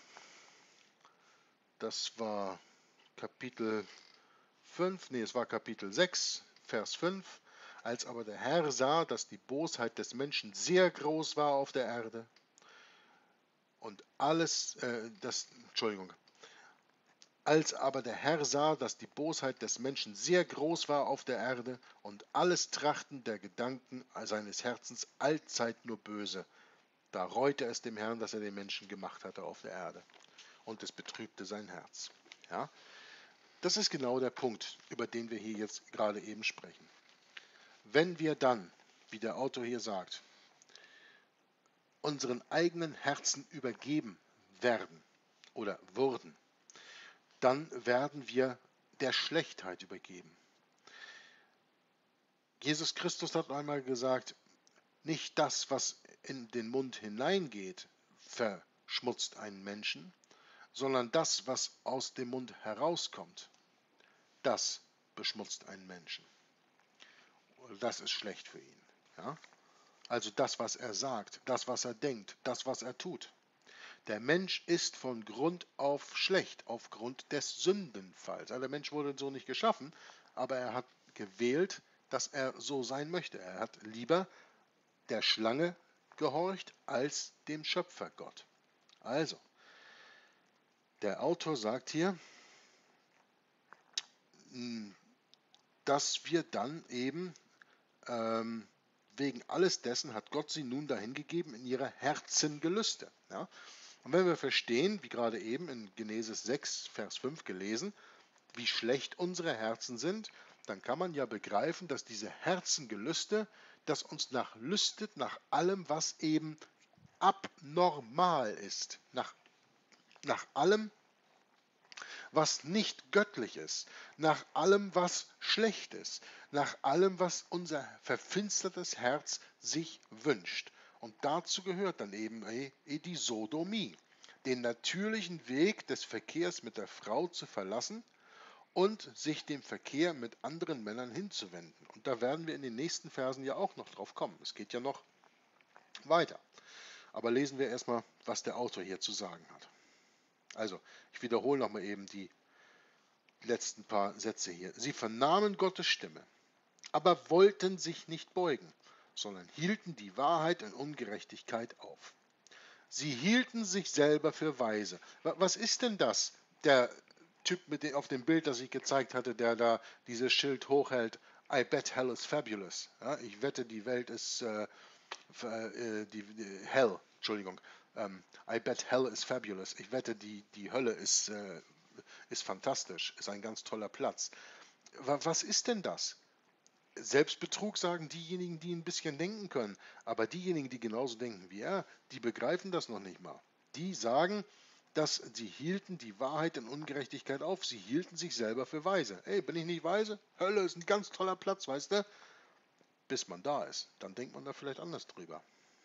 das war Kapitel fünf, nee, es war Kapitel sechs, Vers fünf. Als aber der Herr sah, dass die Bosheit des Menschen sehr groß war auf der Erde und alles, äh, das, Entschuldigung, als aber der Herr sah, dass die Bosheit des Menschen sehr groß war auf der Erde und alles Trachten der Gedanken seines Herzens allzeit nur böse, Da reute es dem Herrn, dass er den Menschen gemacht hatte auf der Erde. Und es betrübte sein Herz. Ja? Das ist genau der Punkt, über den wir hier jetzt gerade eben sprechen. Wenn wir dann, wie der Autor hier sagt, unseren eigenen Herzen übergeben werden oder wurden, dann werden wir der Schlechtheit übergeben. Jesus Christus hat einmal gesagt, nicht das, was in den Mund hineingeht, verschmutzt einen Menschen, sondern das, was aus dem Mund herauskommt, das beschmutzt einen Menschen. Das ist schlecht für ihn. Ja? Also das, was er sagt, das, was er denkt, das, was er tut. Der Mensch ist von Grund auf schlecht, aufgrund des Sündenfalls. Also der Mensch wurde so nicht geschaffen, aber er hat gewählt, dass er so sein möchte. Er hat lieber der Schlange gehorcht als dem Schöpfer Gott. Also, der Autor sagt hier, dass wir dann eben ähm, wegen alles dessen hat Gott sie nun dahingegeben in ihre Herzengelüste. Ja? Und wenn wir verstehen, wie gerade eben in Genesis sechs, Vers fünf gelesen, wie schlecht unsere Herzen sind, dann kann man ja begreifen, dass diese Herzengelüste, das uns nach lüstet, nach allem, was eben abnormal ist, nach, nach allem, was nicht göttlich ist, nach allem, was schlecht ist, nach allem, was unser verfinstertes Herz sich wünscht. Und dazu gehört dann eben eh, eh die Sodomie, den natürlichen Weg des Verkehrs mit der Frau zu verlassen und sich dem Verkehr mit anderen Männern hinzuwenden. Und da werden wir in den nächsten Versen ja auch noch drauf kommen. Es geht ja noch weiter. Aber lesen wir erstmal, was der Autor hier zu sagen hat. Also, ich wiederhole nochmal eben die letzten paar Sätze hier. Sie vernahmen Gottes Stimme, aber wollten sich nicht beugen, sondern hielten die Wahrheit in Ungerechtigkeit auf. Sie hielten sich selber für weise. Was ist denn das, der Typ mit dem, auf dem Bild, das ich gezeigt hatte, der da dieses Schild hochhält? I bet hell is fabulous. Ja, ich wette, die Welt ist äh, äh, die, die Hell, Entschuldigung. Ähm, I bet hell is fabulous. Ich wette, die, die Hölle ist, äh, ist fantastisch, ist ein ganz toller Platz. Was ist denn das? Selbstbetrug sagen diejenigen, die ein bisschen denken können. Aber diejenigen, die genauso denken wie er, die begreifen das noch nicht mal. Die sagen, dass sie hielten die Wahrheit in Ungerechtigkeit auf. Sie hielten sich selber für weise. Ey, bin ich nicht weise? Hölle ist ein ganz toller Platz, weißt du? Bis man da ist. Dann denkt man da vielleicht anders drüber.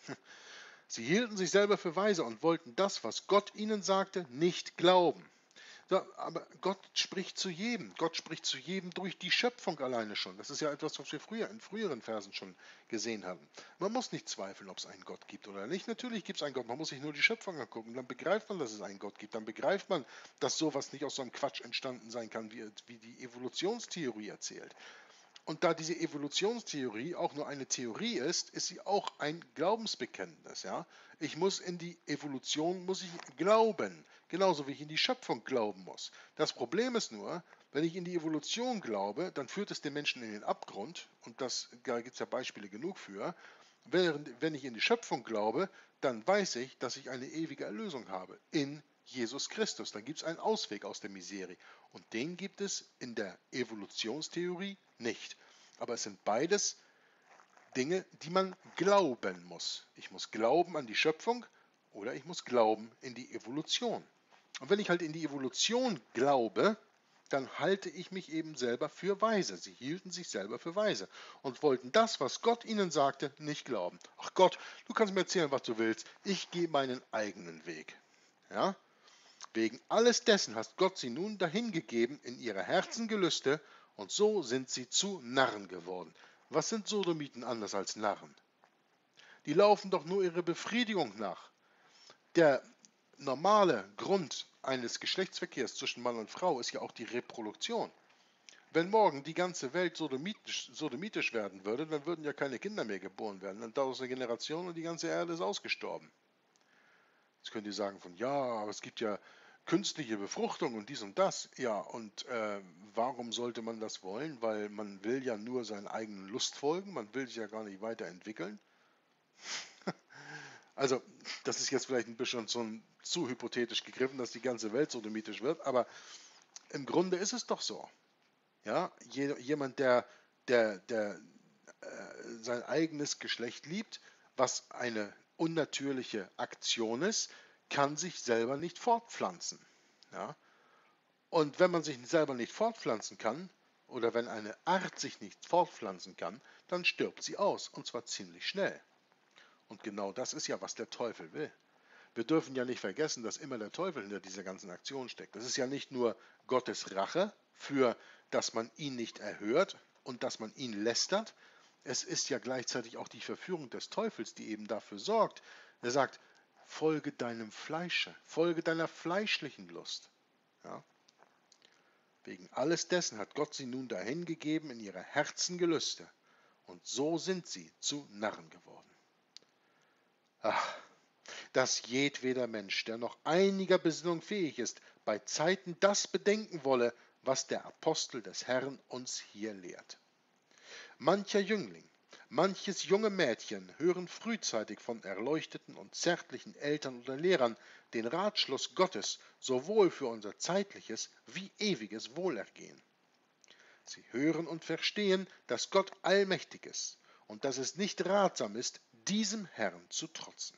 Sie hielten sich selber für weise und wollten das, was Gott ihnen sagte, nicht glauben. So, aber Gott spricht zu jedem. Gott spricht zu jedem durch die Schöpfung alleine schon. Das ist ja etwas, was wir früher in früheren Versen schon gesehen haben. Man muss nicht zweifeln, ob es einen Gott gibt oder nicht. Natürlich gibt es einen Gott. Man muss sich nur die Schöpfung angucken. Dann begreift man, dass es einen Gott gibt. Dann begreift man, dass sowas nicht aus so einem Quatsch entstanden sein kann, wie, wie die Evolutionstheorie erzählt. Und da diese Evolutionstheorie auch nur eine Theorie ist, ist sie auch ein Glaubensbekenntnis. Ja? Ich muss in die Evolution muss ich glauben, genauso wie ich in die Schöpfung glauben muss. Das Problem ist nur, wenn ich in die Evolution glaube, dann führt es den Menschen in den Abgrund, und das, da gibt es ja Beispiele genug für. Während, wenn ich in die Schöpfung glaube, dann weiß ich, dass ich eine ewige Erlösung habe in Jesus Christus. Dann gibt es einen Ausweg aus der Miserie. Und den gibt es in der Evolutionstheorie nicht. Aber es sind beides Dinge, die man glauben muss. Ich muss glauben an die Schöpfung oder ich muss glauben in die Evolution. Und wenn ich halt in die Evolution glaube, dann halte ich mich eben selber für weise. Sie hielten sich selber für weise und wollten das, was Gott ihnen sagte, nicht glauben. Ach Gott, du kannst mir erzählen, was du willst. Ich gehe meinen eigenen Weg. Ja? Wegen alles dessen hat Gott sie nun dahingegeben in ihre Herzengelüste, und so sind sie zu Narren geworden. Was sind Sodomiten anders als Narren? Die laufen doch nur ihrer Befriedigung nach. Der normale Grund eines Geschlechtsverkehrs zwischen Mann und Frau ist ja auch die Reproduktion. Wenn morgen die ganze Welt sodomitisch, sodomitisch werden würde, dann würden ja keine Kinder mehr geboren werden. Dann dauert es eine Generation und die ganze Erde ist ausgestorben. Jetzt könnt ihr sagen von, ja, aber es gibt ja künstliche Befruchtung und dies und das. Ja, und äh, warum sollte man das wollen? Weil man will ja nur seinen eigenen Lust folgen, man will sich ja gar nicht weiterentwickeln. Also, das ist jetzt vielleicht ein bisschen schon zu hypothetisch gegriffen, dass die ganze Welt sodomitisch wird, aber im Grunde ist es doch so. Ja, Je, jemand, der, der, der äh, sein eigenes Geschlecht liebt, was eine unnatürliche Aktion ist, kann sich selber nicht fortpflanzen. Ja? Und wenn man sich selber nicht fortpflanzen kann, oder wenn eine Art sich nicht fortpflanzen kann, dann stirbt sie aus, und zwar ziemlich schnell. Und genau das ist ja, was der Teufel will. Wir dürfen ja nicht vergessen, dass immer der Teufel hinter dieser ganzen Aktion steckt. Das ist ja nicht nur Gottes Rache für, dass man ihn nicht erhört und dass man ihn lästert. Es ist ja gleichzeitig auch die Verführung des Teufels, die eben dafür sorgt. Er sagt, folge deinem Fleische, folge deiner fleischlichen Lust. Ja? Wegen alles dessen hat Gott sie nun dahingegeben in ihre Herzengelüste. Und so sind sie zu Narren geworden. Ach, dass jedweder Mensch, der noch einiger Besinnung fähig ist, bei Zeiten das bedenken wolle, was der Apostel des Herrn uns hier lehrt. Mancher Jüngling, manches junge Mädchen hören frühzeitig von erleuchteten und zärtlichen Eltern oder Lehrern den Ratschluss Gottes sowohl für unser zeitliches wie ewiges Wohlergehen. Sie hören und verstehen, dass Gott allmächtig ist und dass es nicht ratsam ist, diesem Herrn zu trotzen.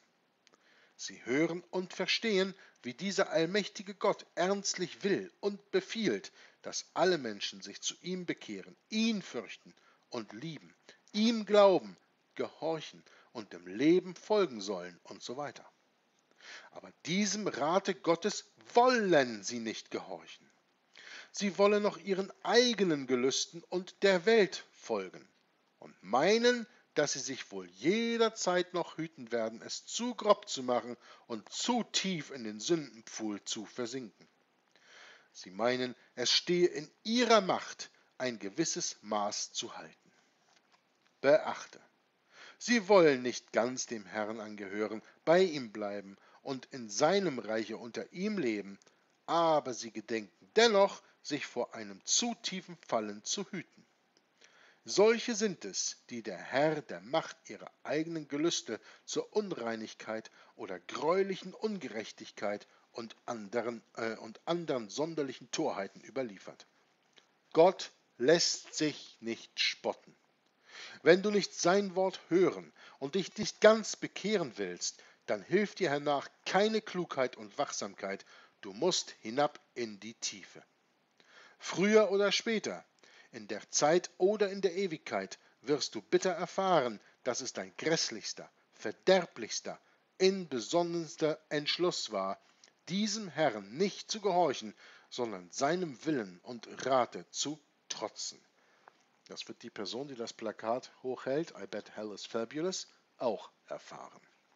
Sie hören und verstehen, wie dieser allmächtige Gott ernstlich will und befiehlt, dass alle Menschen sich zu ihm bekehren, ihn fürchten und lieben, ihm glauben, gehorchen und dem Leben folgen sollen und so weiter. Aber diesem Rate Gottes wollen sie nicht gehorchen. Sie wollen noch ihren eigenen Gelüsten und der Welt folgen und meinen, dass sie sich wohl jederzeit noch hüten werden, es zu grob zu machen und zu tief in den Sündenpfuhl zu versinken. Sie meinen, es stehe in ihrer Macht, ein gewisses Maß zu halten. Beachte, sie wollen nicht ganz dem Herrn angehören, bei ihm bleiben und in seinem Reiche unter ihm leben, aber sie gedenken dennoch, sich vor einem zu tiefen Fallen zu hüten. Solche sind es, die der Herr der Macht ihrer eigenen Gelüste zur Unreinigkeit oder greulichen Ungerechtigkeit und anderen, äh, und anderen sonderlichen Torheiten überliefert. Gott lässt sich nicht spotten. Wenn du nicht sein Wort hören und dich nicht ganz bekehren willst, dann hilft dir hernach keine Klugheit und Wachsamkeit, du musst hinab in die Tiefe. Früher oder später, in der Zeit oder in der Ewigkeit, wirst du bitter erfahren, dass es dein grässlichster, verderblichster, inbesonnenster Entschluss war, diesem Herrn nicht zu gehorchen, sondern seinem Willen und Rate zu trotzen. Das wird die Person, die das Plakat hochhält, I bet hell is fabulous, auch erfahren.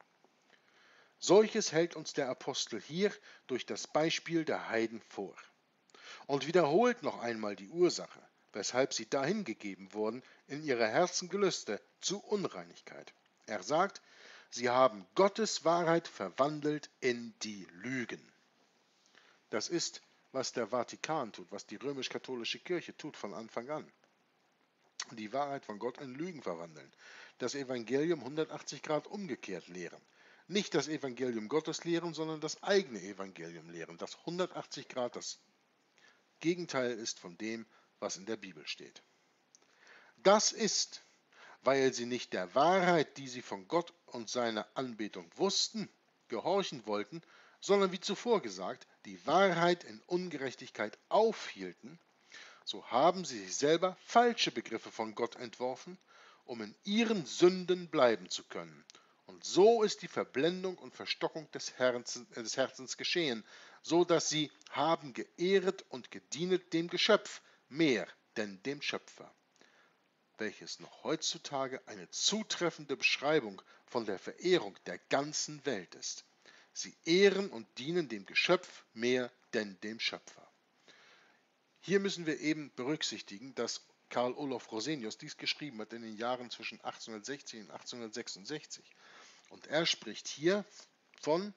Solches hält uns der Apostel hier durch das Beispiel der Heiden vor und wiederholt noch einmal die Ursache, weshalb sie dahingegeben wurden in ihre Herzengelüste zu Unreinigkeit. Er sagt, sie haben Gottes Wahrheit verwandelt in die Lügen. Das ist, was der Vatikan tut, was die römisch-katholische Kirche tut von Anfang an. Die Wahrheit von Gott in Lügen verwandeln. Das Evangelium hundertachtzig Grad umgekehrt lehren. Nicht das Evangelium Gottes lehren, sondern das eigene Evangelium lehren, das hundertachtzig Grad das Gegenteil ist von dem, was in der Bibel steht. Das ist, weil sie nicht der Wahrheit, die sie von Gott und seiner Anbetung wussten, gehorchen wollten, sondern wie zuvor gesagt, die Wahrheit in Ungerechtigkeit aufhielten, so haben sie sich selber falsche Begriffe von Gott entworfen, um in ihren Sünden bleiben zu können. Und so ist die Verblendung und Verstockung des Herzens, des Herzens geschehen, so dass sie haben geehret und gedienet dem Geschöpf mehr denn dem Schöpfer, welches noch heutzutage eine zutreffende Beschreibung von der Verehrung der ganzen Welt ist. Sie ehren und dienen dem Geschöpf mehr denn dem Schöpfer. Hier müssen wir eben berücksichtigen, dass Karl Olof Rosenius dies geschrieben hat in den Jahren zwischen achtzehnhundertsechzig und achtzehnhundertsechsundsechzig. Und er spricht hier von,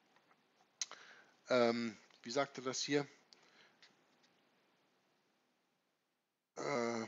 ähm, wie sagt er das hier? Äh,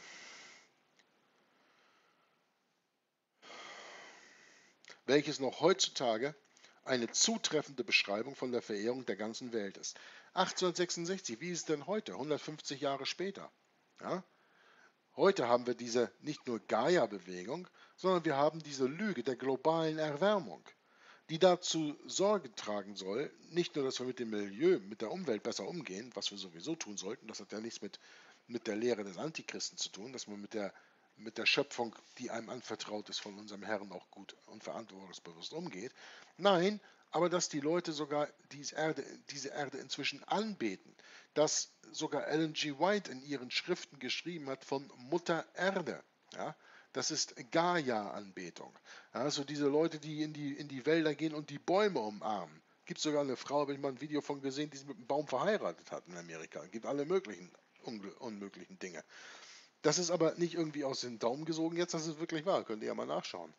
welches noch heutzutage eine zutreffende Beschreibung von der Verehrung der ganzen Welt ist. achtzehnhundertsechsundsechzig, wie ist es denn heute, hundertfünfzig Jahre später? Ja? Heute haben wir diese nicht nur Gaia-Bewegung, sondern wir haben diese Lüge der globalen Erwärmung, die dazu Sorge tragen soll, nicht nur, dass wir mit dem Milieu, mit der Umwelt besser umgehen, was wir sowieso tun sollten, das hat ja nichts mit, mit der Lehre des Antichristen zu tun, dass man mit der, mit der Schöpfung, die einem anvertraut ist, von unserem Herrn auch gut und verantwortungsbewusst umgeht. Nein, aber dass die Leute sogar diese Erde, diese Erde inzwischen anbeten, dass sogar Ellen G. White in ihren Schriften geschrieben hat von Mutter Erde. Ja? Das ist Gaia-Anbetung. Also diese Leute, die in die, in die Wälder gehen und die Bäume umarmen. Gibt sogar eine Frau, habe ich mal ein Video von gesehen, die sich mit einem Baum verheiratet hat in Amerika. Es gibt alle möglichen unmöglichen Dinge. Das ist aber nicht irgendwie aus den Daumen gesogen jetzt, das ist wirklich wahr. Könnt ihr ja mal nachschauen.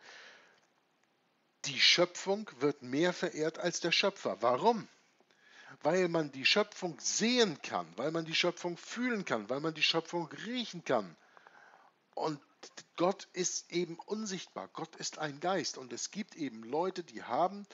Die Schöpfung wird mehr verehrt als der Schöpfer. Warum? Weil man die Schöpfung sehen kann, weil man die Schöpfung fühlen kann, weil man die Schöpfung riechen kann. Und Gott ist eben unsichtbar. Gott ist ein Geist. Und es gibt eben Leute, die haben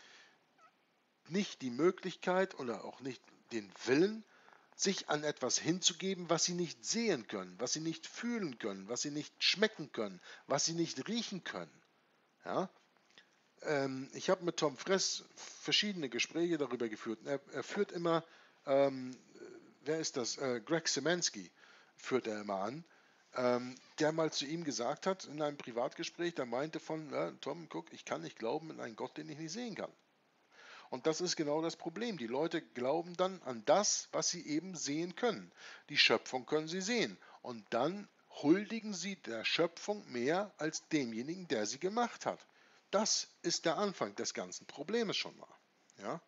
nicht die Möglichkeit oder auch nicht den Willen, sich an etwas hinzugeben, was sie nicht sehen können, was sie nicht fühlen können, was sie nicht schmecken können, was sie nicht riechen können. Ja? Ähm, ich habe mit Tom Fress verschiedene Gespräche darüber geführt. Er, er führt immer, ähm, wer ist das? Äh, Greg Szymanski führt er immer an, ähm, der mal zu ihm gesagt hat in einem Privatgespräch, der meinte von, ja, Tom, guck, ich kann nicht glauben an einen Gott, den ich nicht sehen kann. Und das ist genau das Problem. Die Leute glauben dann an das, was sie eben sehen können. Die Schöpfung können sie sehen. Und dann huldigen sie der Schöpfung mehr als demjenigen, der sie gemacht hat. Das ist der Anfang des ganzen Problems schon mal. Ja?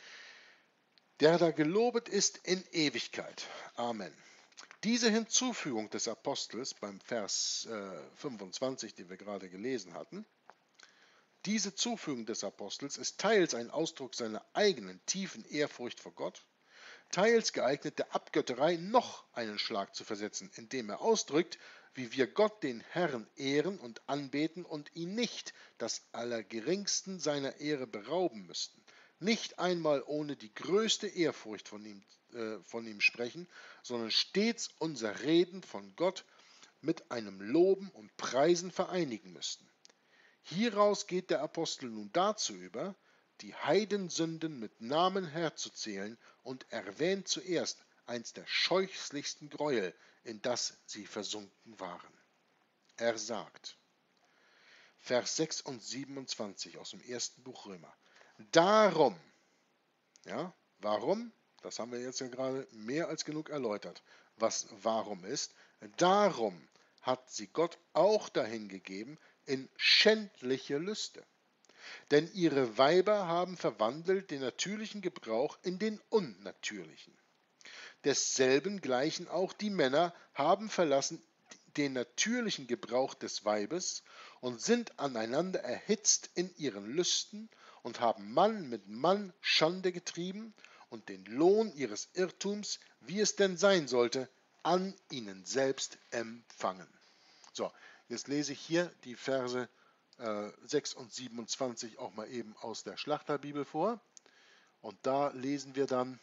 Der da gelobet ist in Ewigkeit. Amen. Diese Hinzufügung des Apostels beim Vers äh, fünfundzwanzig, den wir gerade gelesen hatten, diese Zufügung des Apostels ist teils ein Ausdruck seiner eigenen tiefen Ehrfurcht vor Gott, teils geeignet, der Abgötterei noch einen Schlag zu versetzen, indem er ausdrückt, wie wir Gott den Herrn ehren und anbeten und ihn nicht das Allergeringsten seiner Ehre berauben müssten, nicht einmal ohne die größte Ehrfurcht von ihm, äh, von ihm sprechen, sondern stets unser Reden von Gott mit einem Loben und Preisen vereinigen müssten. Hieraus geht der Apostel nun dazu über, die Heidensünden mit Namen herzuzählen und erwähnt zuerst eins der scheußlichsten Gräuel, in das sie versunken waren. Er sagt, Vers sechs und siebenundzwanzig aus dem ersten Buch Römer, darum, ja, warum? Das haben wir jetzt ja gerade mehr als genug erläutert, was warum ist. Darum hat sie Gott auch dahin gegeben, in schändliche Lüste. Denn ihre Weiber haben verwandelt den natürlichen Gebrauch in den unnatürlichen. Desselben gleichen auch die Männer haben verlassen den natürlichen Gebrauch des Weibes und sind aneinander erhitzt in ihren Lüsten und haben Mann mit Mann Schande getrieben und den Lohn ihres Irrtums, wie es denn sein sollte, an ihnen selbst empfangen. So, jetzt lese ich hier die Verse äh, sechs und siebenundzwanzig auch mal eben aus der Schlachterbibel vor. Und da lesen wir dann,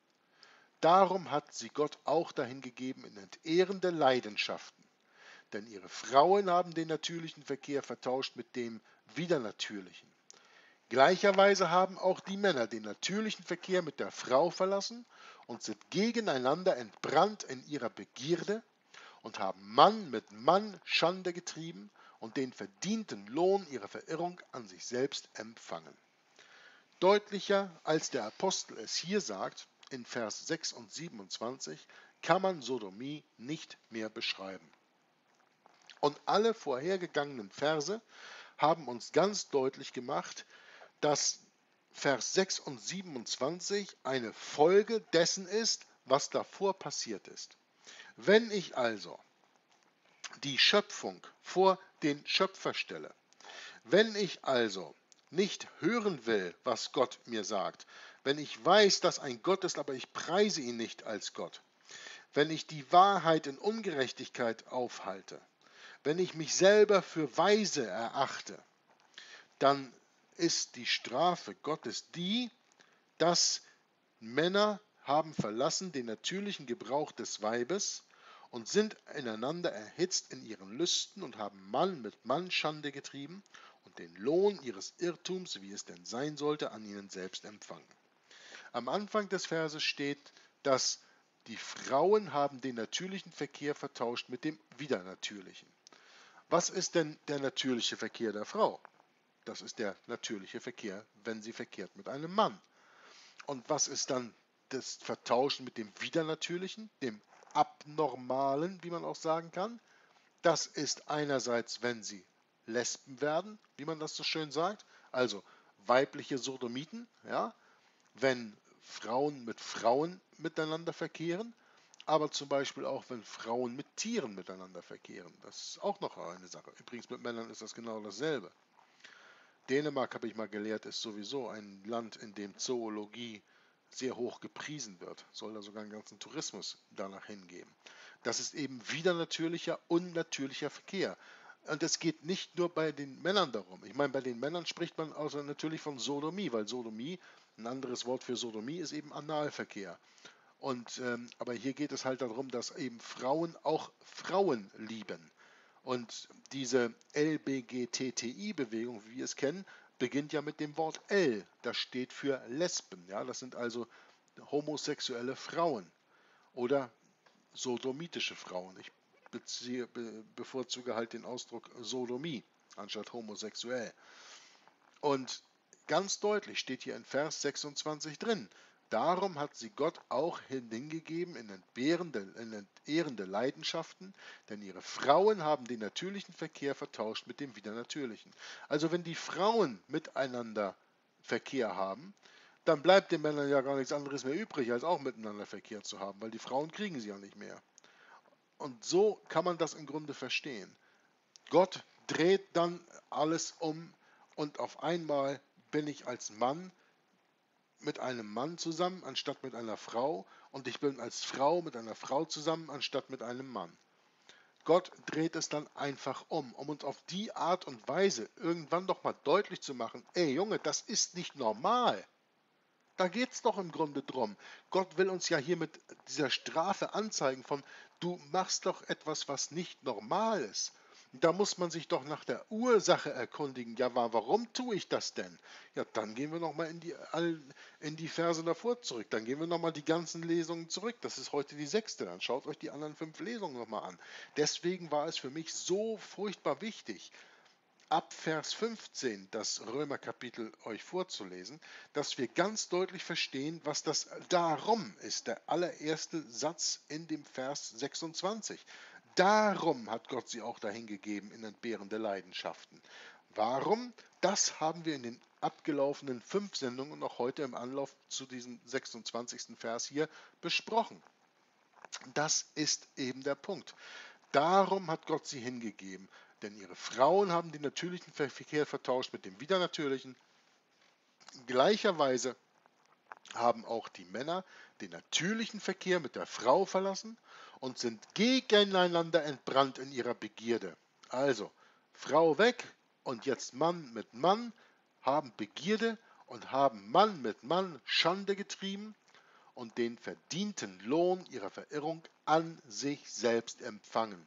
darum hat sie Gott auch dahin gegeben in entehrende Leidenschaften. Denn ihre Frauen haben den natürlichen Verkehr vertauscht mit dem widernatürlichen. Gleicherweise haben auch die Männer den natürlichen Verkehr mit der Frau verlassen und sind gegeneinander entbrannt in ihrer Begierde und haben Mann mit Mann Schande getrieben und den verdienten Lohn ihrer Verirrung an sich selbst empfangen. Deutlicher als der Apostel es hier sagt, in Vers sechs und siebenundzwanzig, kann man Sodomie nicht mehr beschreiben. Und alle vorhergegangenen Verse haben uns ganz deutlich gemacht, dass Vers sechs und siebenundzwanzig eine Folge dessen ist, was davor passiert ist. Wenn ich also die Schöpfung vor den Schöpfer stelle, wenn ich also nicht hören will, was Gott mir sagt, wenn ich weiß, dass ein Gott ist, aber ich preise ihn nicht als Gott, wenn ich die Wahrheit in Ungerechtigkeit aufhalte, wenn ich mich selber für weise erachte, dann ist die Strafe Gottes die, dass Männer haben verlassen den natürlichen Gebrauch des Weibes und sind ineinander erhitzt in ihren Lüsten und haben Mann mit Mann Schande getrieben und den Lohn ihres Irrtums, wie es denn sein sollte, an ihnen selbst empfangen. Am Anfang des Verses steht, dass die Frauen haben den natürlichen Verkehr vertauscht mit dem widernatürlichen. Was ist denn der natürliche Verkehr der Frau? Das ist der natürliche Verkehr, wenn sie verkehrt mit einem Mann. Und was ist dann das Vertauschen mit dem widernatürlichen, dem abnormalen, wie man auch sagen kann? Das ist einerseits, wenn sie Lesben werden, wie man das so schön sagt, also weibliche Sodomiten, ja, wenn Frauen mit Frauen miteinander verkehren, aber zum Beispiel auch, wenn Frauen mit Tieren miteinander verkehren. Das ist auch noch eine Sache. Übrigens mit Männern ist das genau dasselbe. Dänemark, habe ich mal gelehrt, ist sowieso ein Land, in dem Zoologie sehr hoch gepriesen wird. Soll da sogar einen ganzen Tourismus danach hingeben. Das ist eben wieder natürlicher, unnatürlicher Verkehr. Und es geht nicht nur bei den Männern darum. Ich meine, bei den Männern spricht man also natürlich von Sodomie, weil Sodomie, ein anderes Wort für Sodomie, ist eben Analverkehr. Und, ähm, aber hier geht es halt darum, dass eben Frauen auch Frauen lieben. Und diese L B G T T I-Bewegung, wie wir es kennen, beginnt ja mit dem Wort L. Das steht für Lesben. Ja? Das sind also homosexuelle Frauen oder sodomitische Frauen. Ich beziehe, be, bevorzuge halt den Ausdruck Sodomie anstatt homosexuell. Und ganz deutlich steht hier in Vers sechsundzwanzig drin, darum hat sie Gott auch hingegeben in entbehrende, in entehrende Leidenschaften, denn ihre Frauen haben den natürlichen Verkehr vertauscht mit dem widernatürlichen. Also wenn die Frauen miteinander Verkehr haben, dann bleibt den Männern ja gar nichts anderes mehr übrig, als auch miteinander Verkehr zu haben, weil die Frauen kriegen sie ja nicht mehr. Und so kann man das im Grunde verstehen. Gott dreht dann alles um und auf einmal bin ich als Mann mit einem Mann zusammen, anstatt mit einer Frau, und ich bin als Frau mit einer Frau zusammen, anstatt mit einem Mann. Gott dreht es dann einfach um, um uns auf die Art und Weise irgendwann doch mal deutlich zu machen, ey Junge, das ist nicht normal. Da geht es doch im Grunde drum. Gott will uns ja hier mit dieser Strafe anzeigen von, du machst doch etwas, was nicht normal ist. Da muss man sich doch nach der Ursache erkundigen. Ja, warum tue ich das denn? Ja, dann gehen wir nochmal in die, in die Verse davor zurück. Dann gehen wir nochmal die ganzen Lesungen zurück. Das ist heute die sechste. Dann schaut euch die anderen fünf Lesungen nochmal an. Deswegen war es für mich so furchtbar wichtig, ab Vers fünfzehn das Römerkapitel euch vorzulesen, dass wir ganz deutlich verstehen, was das Darum ist, der allererste Satz in dem Vers sechsundzwanzig. Darum hat Gott sie auch dahin gegeben in entbehrende Leidenschaften. Warum? Das haben wir in den abgelaufenen fünf Sendungen und auch heute im Anlauf zu diesem sechsundzwanzigsten Vers hier besprochen. Das ist eben der Punkt. Darum hat Gott sie hingegeben. Denn ihre Frauen haben den natürlichen Verkehr vertauscht mit dem widernatürlichen. Gleicherweise haben auch die Männer den natürlichen Verkehr mit der Frau verlassen und sind gegeneinander entbrannt in ihrer Begierde. Also, Frau weg und jetzt Mann mit Mann haben Begierde und haben Mann mit Mann Schande getrieben und den verdienten Lohn ihrer Verirrung an sich selbst empfangen.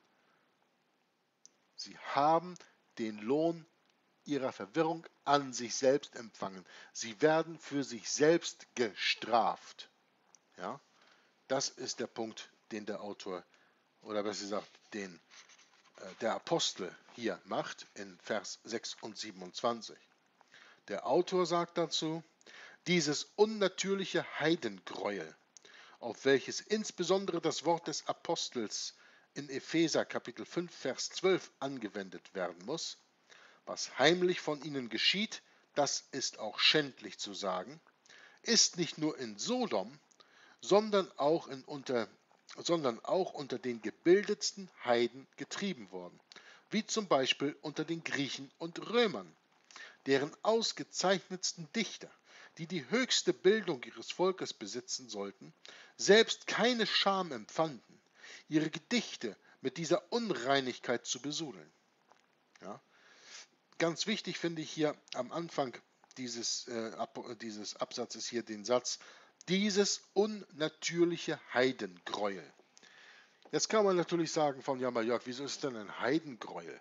Sie haben den Lohn ihrer Verwirrung an sich selbst empfangen. Sie werden für sich selbst gestraft. Ja? Das ist der Punkt, den der Autor, oder besser gesagt, den äh, der Apostel hier macht in Vers sechs und siebenundzwanzig. Der Autor sagt dazu, dieses unnatürliche Heidengräuel, auf welches insbesondere das Wort des Apostels in Epheser Kapitel fünf, Vers zwölf angewendet werden muss, was heimlich von ihnen geschieht, das ist auch schändlich zu sagen, ist nicht nur in Sodom, sondern auch, in unter, sondern auch unter den gebildetsten Heiden getrieben worden, wie zum Beispiel unter den Griechen und Römern, deren ausgezeichnetsten Dichter, die die höchste Bildung ihres Volkes besitzen sollten, selbst keine Scham empfanden, ihre Gedichte mit dieser Unreinigkeit zu besudeln. Ja? Ganz wichtig finde ich hier am Anfang dieses, äh, Ab dieses Absatzes hier den Satz, dieses unnatürliche Heidengräuel. Jetzt kann man natürlich sagen von, ja, mal Jörg, wieso ist denn ein Heidengräuel?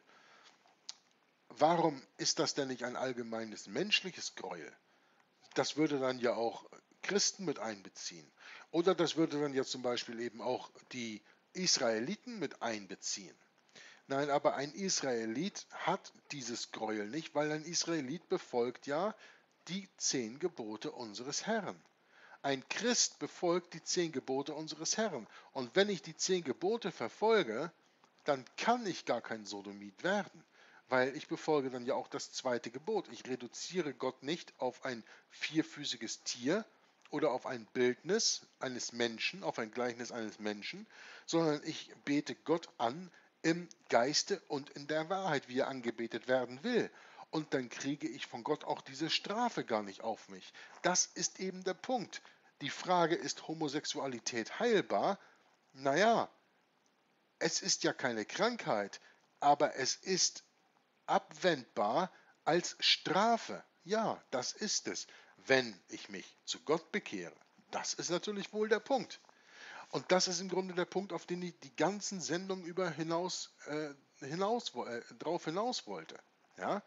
Warum ist das denn nicht ein allgemeines menschliches Gräuel? Das würde dann ja auch Christen mit einbeziehen. Oder das würde dann ja zum Beispiel eben auch die Israeliten mit einbeziehen. Nein, aber ein Israelit hat dieses Gräuel nicht, weil ein Israelit befolgt ja die zehn Gebote unseres Herrn. Ein Christ befolgt die zehn Gebote unseres Herrn. Und wenn ich die zehn Gebote verfolge, dann kann ich gar kein Sodomit werden, weil ich befolge dann ja auch das zweite Gebot. Ich reduziere Gott nicht auf ein vierfüßiges Tier oder auf ein Bildnis eines Menschen, auf ein Gleichnis eines Menschen, sondern ich bete Gott an im Geiste und in der Wahrheit, wie er angebetet werden will. Und dann kriege ich von Gott auch diese Strafe gar nicht auf mich. Das ist eben der Punkt. Die Frage, ist Homosexualität heilbar? Naja, es ist ja keine Krankheit, aber es ist abwendbar als Strafe. Ja, das ist es, wenn ich mich zu Gott bekehre. Das ist natürlich wohl der Punkt. Und das ist im Grunde der Punkt, auf den ich die ganzen Sendungen über hinaus, äh, hinaus, äh, drauf hinaus wollte. Ja?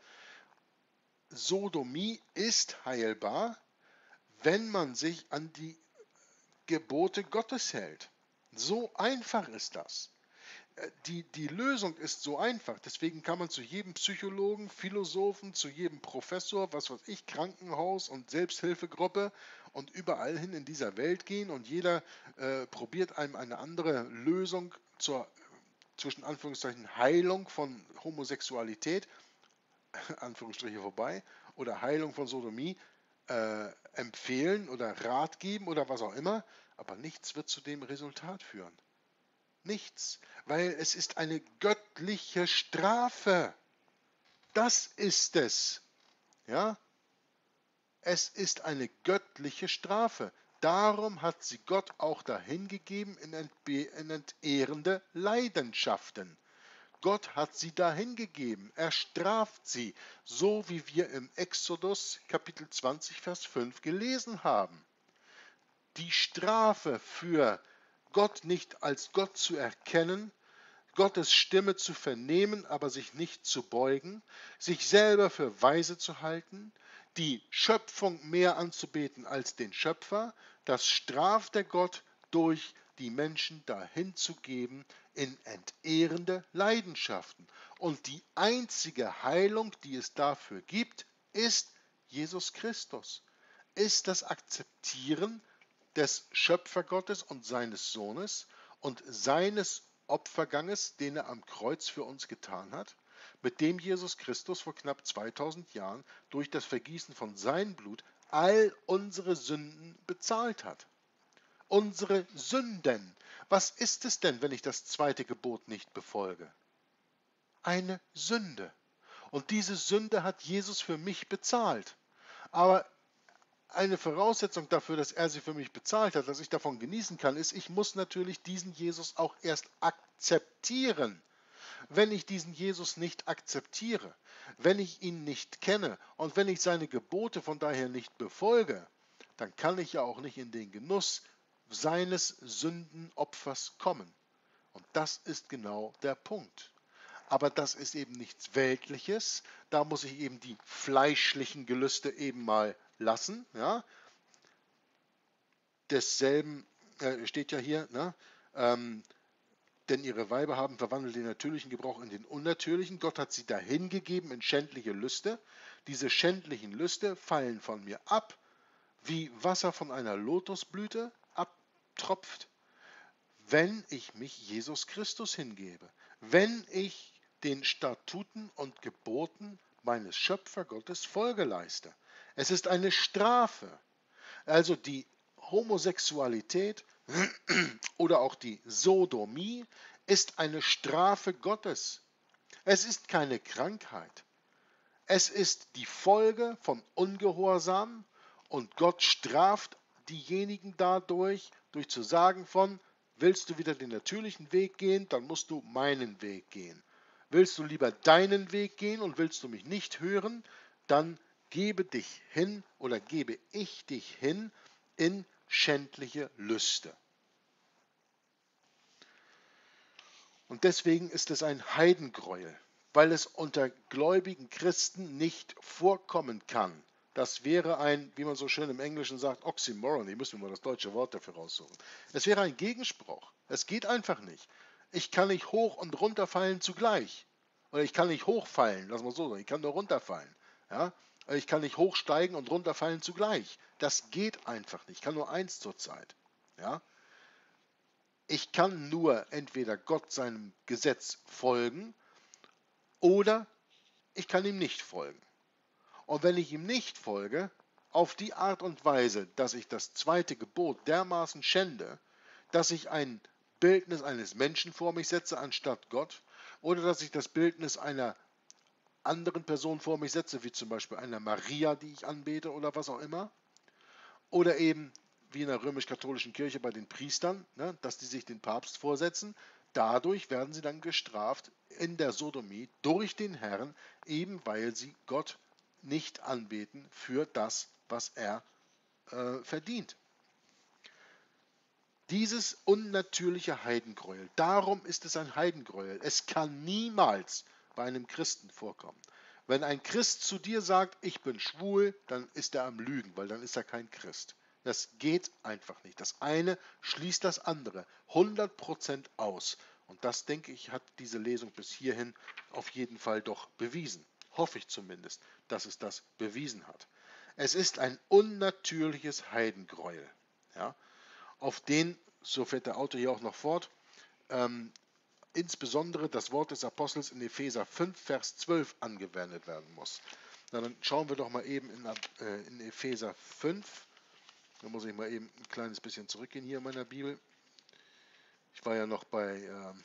Sodomie ist heilbar, wenn man sich an die Gebote Gottes hält. So einfach ist das. Die, die Lösung ist so einfach. Deswegen kann man zu jedem Psychologen, Philosophen, zu jedem Professor, was weiß ich, Krankenhaus und Selbsthilfegruppe und überall hin in dieser Welt gehen und jeder äh, probiert einem eine andere Lösung zur, zwischen Anführungszeichen, Heilung von Homosexualität, Anführungsstriche vorbei, oder Heilung von Sodomie äh, empfehlen oder Rat geben oder was auch immer, aber nichts wird zu dem Resultat führen. Nichts, weil es ist eine göttliche Strafe. Das ist es. Ja? Es ist eine göttliche Strafe. Darum hat sie Gott auch dahingegeben in, in entehrende Leidenschaften. Gott hat sie dahingegeben. Er straft sie, so wie wir im Exodus Kapitel zwanzig, Vers fünf gelesen haben. Die Strafe für Gott nicht als Gott zu erkennen, Gottes Stimme zu vernehmen, aber sich nicht zu beugen, sich selber für weise zu halten, die Schöpfung mehr anzubeten als den Schöpfer, das straft der Gott durch die Menschen dahin zu geben in entehrende Leidenschaften. Und die einzige Heilung, die es dafür gibt, ist Jesus Christus, ist das Akzeptieren des Schöpfergottes und seines Sohnes und seines Opferganges, den er am Kreuz für uns getan hat, mit dem Jesus Christus vor knapp zweitausend Jahren durch das Vergießen von seinem Blut all unsere Sünden bezahlt hat. Unsere Sünden. Was ist es denn, wenn ich das zweite Gebot nicht befolge? Eine Sünde. Und diese Sünde hat Jesus für mich bezahlt. Aber eine Voraussetzung dafür, dass er sie für mich bezahlt hat, dass ich davon genießen kann, ist, ich muss natürlich diesen Jesus auch erst akzeptieren. Wenn ich diesen Jesus nicht akzeptiere, wenn ich ihn nicht kenne und wenn ich seine Gebote von daher nicht befolge, dann kann ich ja auch nicht in den Genuss seines Sündenopfers kommen. Und das ist genau der Punkt. Aber das ist eben nichts Weltliches, da muss ich eben die fleischlichen Gelüste eben mal lassen. Ja? Desselben äh, steht ja hier, ne? ähm, denn ihre Weiber haben verwandelt den natürlichen Gebrauch in den unnatürlichen. Gott hat sie dahingegeben in schändliche Lüste. Diese schändlichen Lüste fallen von mir ab, wie Wasser von einer Lotusblüte abtropft, wenn ich mich Jesus Christus hingebe, wenn ich den Statuten und Geboten meines Schöpfergottes Folge leiste. Es ist eine Strafe. Also die Homosexualität oder auch die Sodomie ist eine Strafe Gottes. Es ist keine Krankheit. Es ist die Folge von Ungehorsam und Gott straft diejenigen dadurch, durch zu sagen von, willst du wieder den natürlichen Weg gehen, dann musst du meinen Weg gehen. Willst du lieber deinen Weg gehen und willst du mich nicht hören, dann gebe dich hin oder gebe ich dich hin in schändliche Lüste. Und deswegen ist es ein Heidengräuel, weil es unter gläubigen Christen nicht vorkommen kann. Das wäre ein, wie man so schön im Englischen sagt, Oxymoron. Ich muss mir mal das deutsche Wort dafür raussuchen. Es wäre ein Gegenspruch. Es geht einfach nicht. Ich kann nicht hoch und runterfallen zugleich. Oder ich kann nicht hochfallen, lass mal so sagen. Ich kann nur runterfallen. Ja? Ich kann nicht hochsteigen und runterfallen zugleich. Das geht einfach nicht. Ich kann nur eins zur Zeit. Ja? Ich kann nur entweder Gott seinem Gesetz folgen oder ich kann ihm nicht folgen. Und wenn ich ihm nicht folge, auf die Art und Weise, dass ich das zweite Gebot dermaßen schände, dass ich ein Bildnis eines Menschen vor mich setze anstatt Gott, oder dass ich das Bildnis einer anderen Person vor mich setze, wie zum Beispiel einer Maria, die ich anbete oder was auch immer, oder eben wie in der römisch-katholischen Kirche bei den Priestern, ne, dass die sich den Papst vorsetzen. Dadurch werden sie dann gestraft in der Sodomie durch den Herrn, eben weil sie Gott nicht anbeten für das, was er äh, verdient. Dieses unnatürliche Heidengräuel, darum ist es ein Heidengräuel. Es kann niemals bei einem Christen vorkommen. Wenn ein Christ zu dir sagt, ich bin schwul, dann ist er am Lügen, weil dann ist er kein Christ. Das geht einfach nicht. Das eine schließt das andere hundert Prozent aus. Und das, denke ich, hat diese Lesung bis hierhin auf jeden Fall doch bewiesen. Hoffe ich zumindest, dass es das bewiesen hat. Es ist ein unnatürliches Heidengräuel, ja, auf den, so fährt der Autor hier auch noch fort, ähm, insbesondere das Wort des Apostels in Epheser fünf, Vers zwölf angewendet werden muss. Na, dann schauen wir doch mal eben in, äh, in Epheser fünf. Da muss ich mal eben ein kleines bisschen zurückgehen hier in meiner Bibel. Ich war ja noch bei, ähm,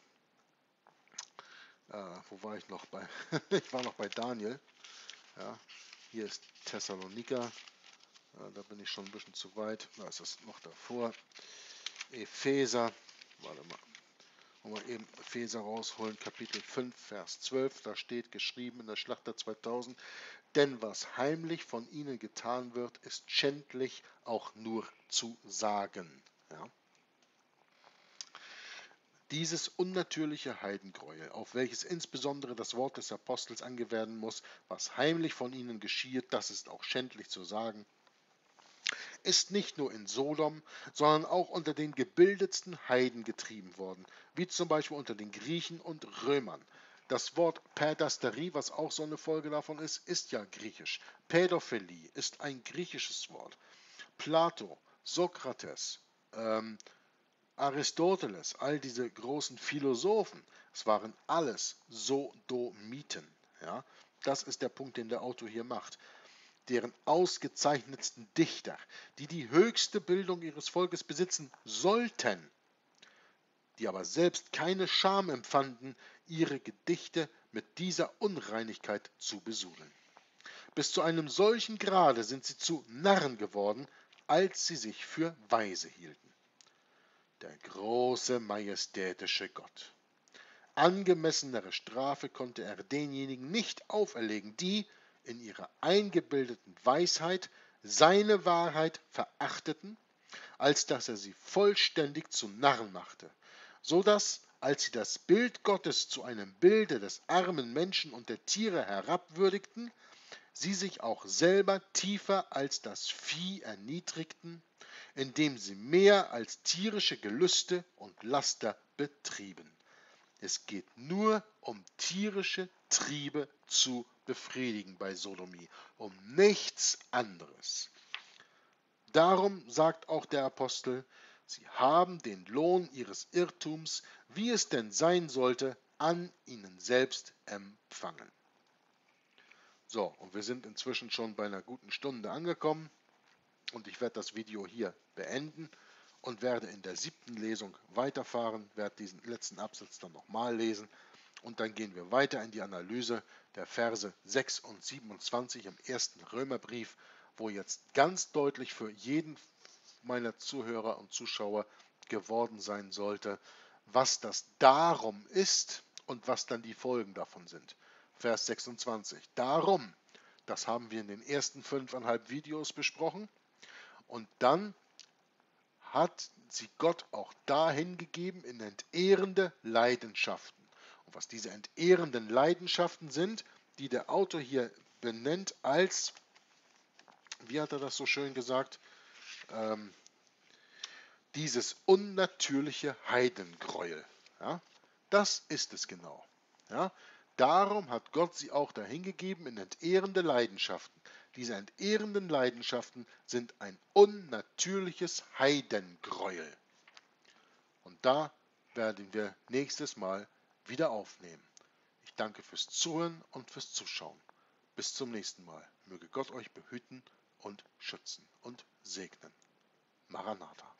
äh, wo war ich noch bei? Ich war noch bei Daniel. Ja, hier ist Thessaloniker. Ja, da bin ich schon ein bisschen zu weit. Da ist es noch davor. Epheser. Warte mal. Und mal eben Epheser rausholen, Kapitel fünf, Vers zwölf, da steht geschrieben in der Schlachter zweitausend, denn was heimlich von ihnen getan wird, ist schändlich auch nur zu sagen. Ja. Dieses unnatürliche Heidengräuel, auf welches insbesondere das Wort des Apostels angewendet werden muss, was heimlich von ihnen geschieht, das ist auch schändlich zu sagen, ist nicht nur in Sodom, sondern auch unter den gebildetsten Heiden getrieben worden, wie zum Beispiel unter den Griechen und Römern. Das Wort Pädasterie, was auch so eine Folge davon ist, ist ja griechisch. Pädophilie ist ein griechisches Wort. Plato, Sokrates, ähm, Aristoteles, all diese großen Philosophen, es waren alles Sodomiten. Ja? Das ist der Punkt, den der Autor hier macht. Deren ausgezeichnetsten Dichter, die die höchste Bildung ihres Volkes besitzen sollten, die aber selbst keine Scham empfanden, ihre Gedichte mit dieser Unreinigkeit zu besudeln. Bis zu einem solchen Grade sind sie zu Narren geworden, als sie sich für Weise hielten. Der große, majestätische Gott. Angemessenere Strafe konnte er denjenigen nicht auferlegen, die in ihrer eingebildeten Weisheit seine Wahrheit verachteten, als dass er sie vollständig zu Narren machte, so dass, als sie das Bild Gottes zu einem Bilde des armen Menschen und der Tiere herabwürdigten, sie sich auch selber tiefer als das Vieh erniedrigten, indem sie mehr als tierische Gelüste und Laster betrieben. Es geht nur um tierische Triebe zu befriedigen bei Sodomie, um nichts anderes. Darum sagt auch der Apostel, sie haben den Lohn ihres Irrtums, wie es denn sein sollte, an ihnen selbst empfangen. So, und wir sind inzwischen schon bei einer guten Stunde angekommen und ich werde das Video hier beenden und werde in der siebten Lesung weiterfahren, werde diesen letzten Absatz dann nochmal lesen und dann gehen wir weiter in die Analyse der Verse sechs und siebenundzwanzig im ersten Römerbrief, wo jetzt ganz deutlich für jeden meiner Zuhörer und Zuschauer geworden sein sollte, was das Darum ist und was dann die Folgen davon sind. Vers sechsundzwanzig. Darum, Das haben wir in den ersten fünfeinhalb Videos besprochen. Und dann hat sie Gott auch dahin gegeben in entehrende Leidenschaften. Und was diese entehrenden Leidenschaften sind, die der Autor hier benennt als, wie hat er das so schön gesagt, ähm, dieses unnatürliche Heidengräuel. Ja, das ist es genau. Ja, darum hat Gott sie auch dahin gegeben in entehrende Leidenschaften. Diese entehrenden Leidenschaften sind ein unnatürliches Heidengräuel. Und da werden wir nächstes Mal wieder aufnehmen. Ich danke fürs Zuhören und fürs Zuschauen. Bis zum nächsten Mal. Möge Gott euch behüten und schützen und segnen. Maranatha.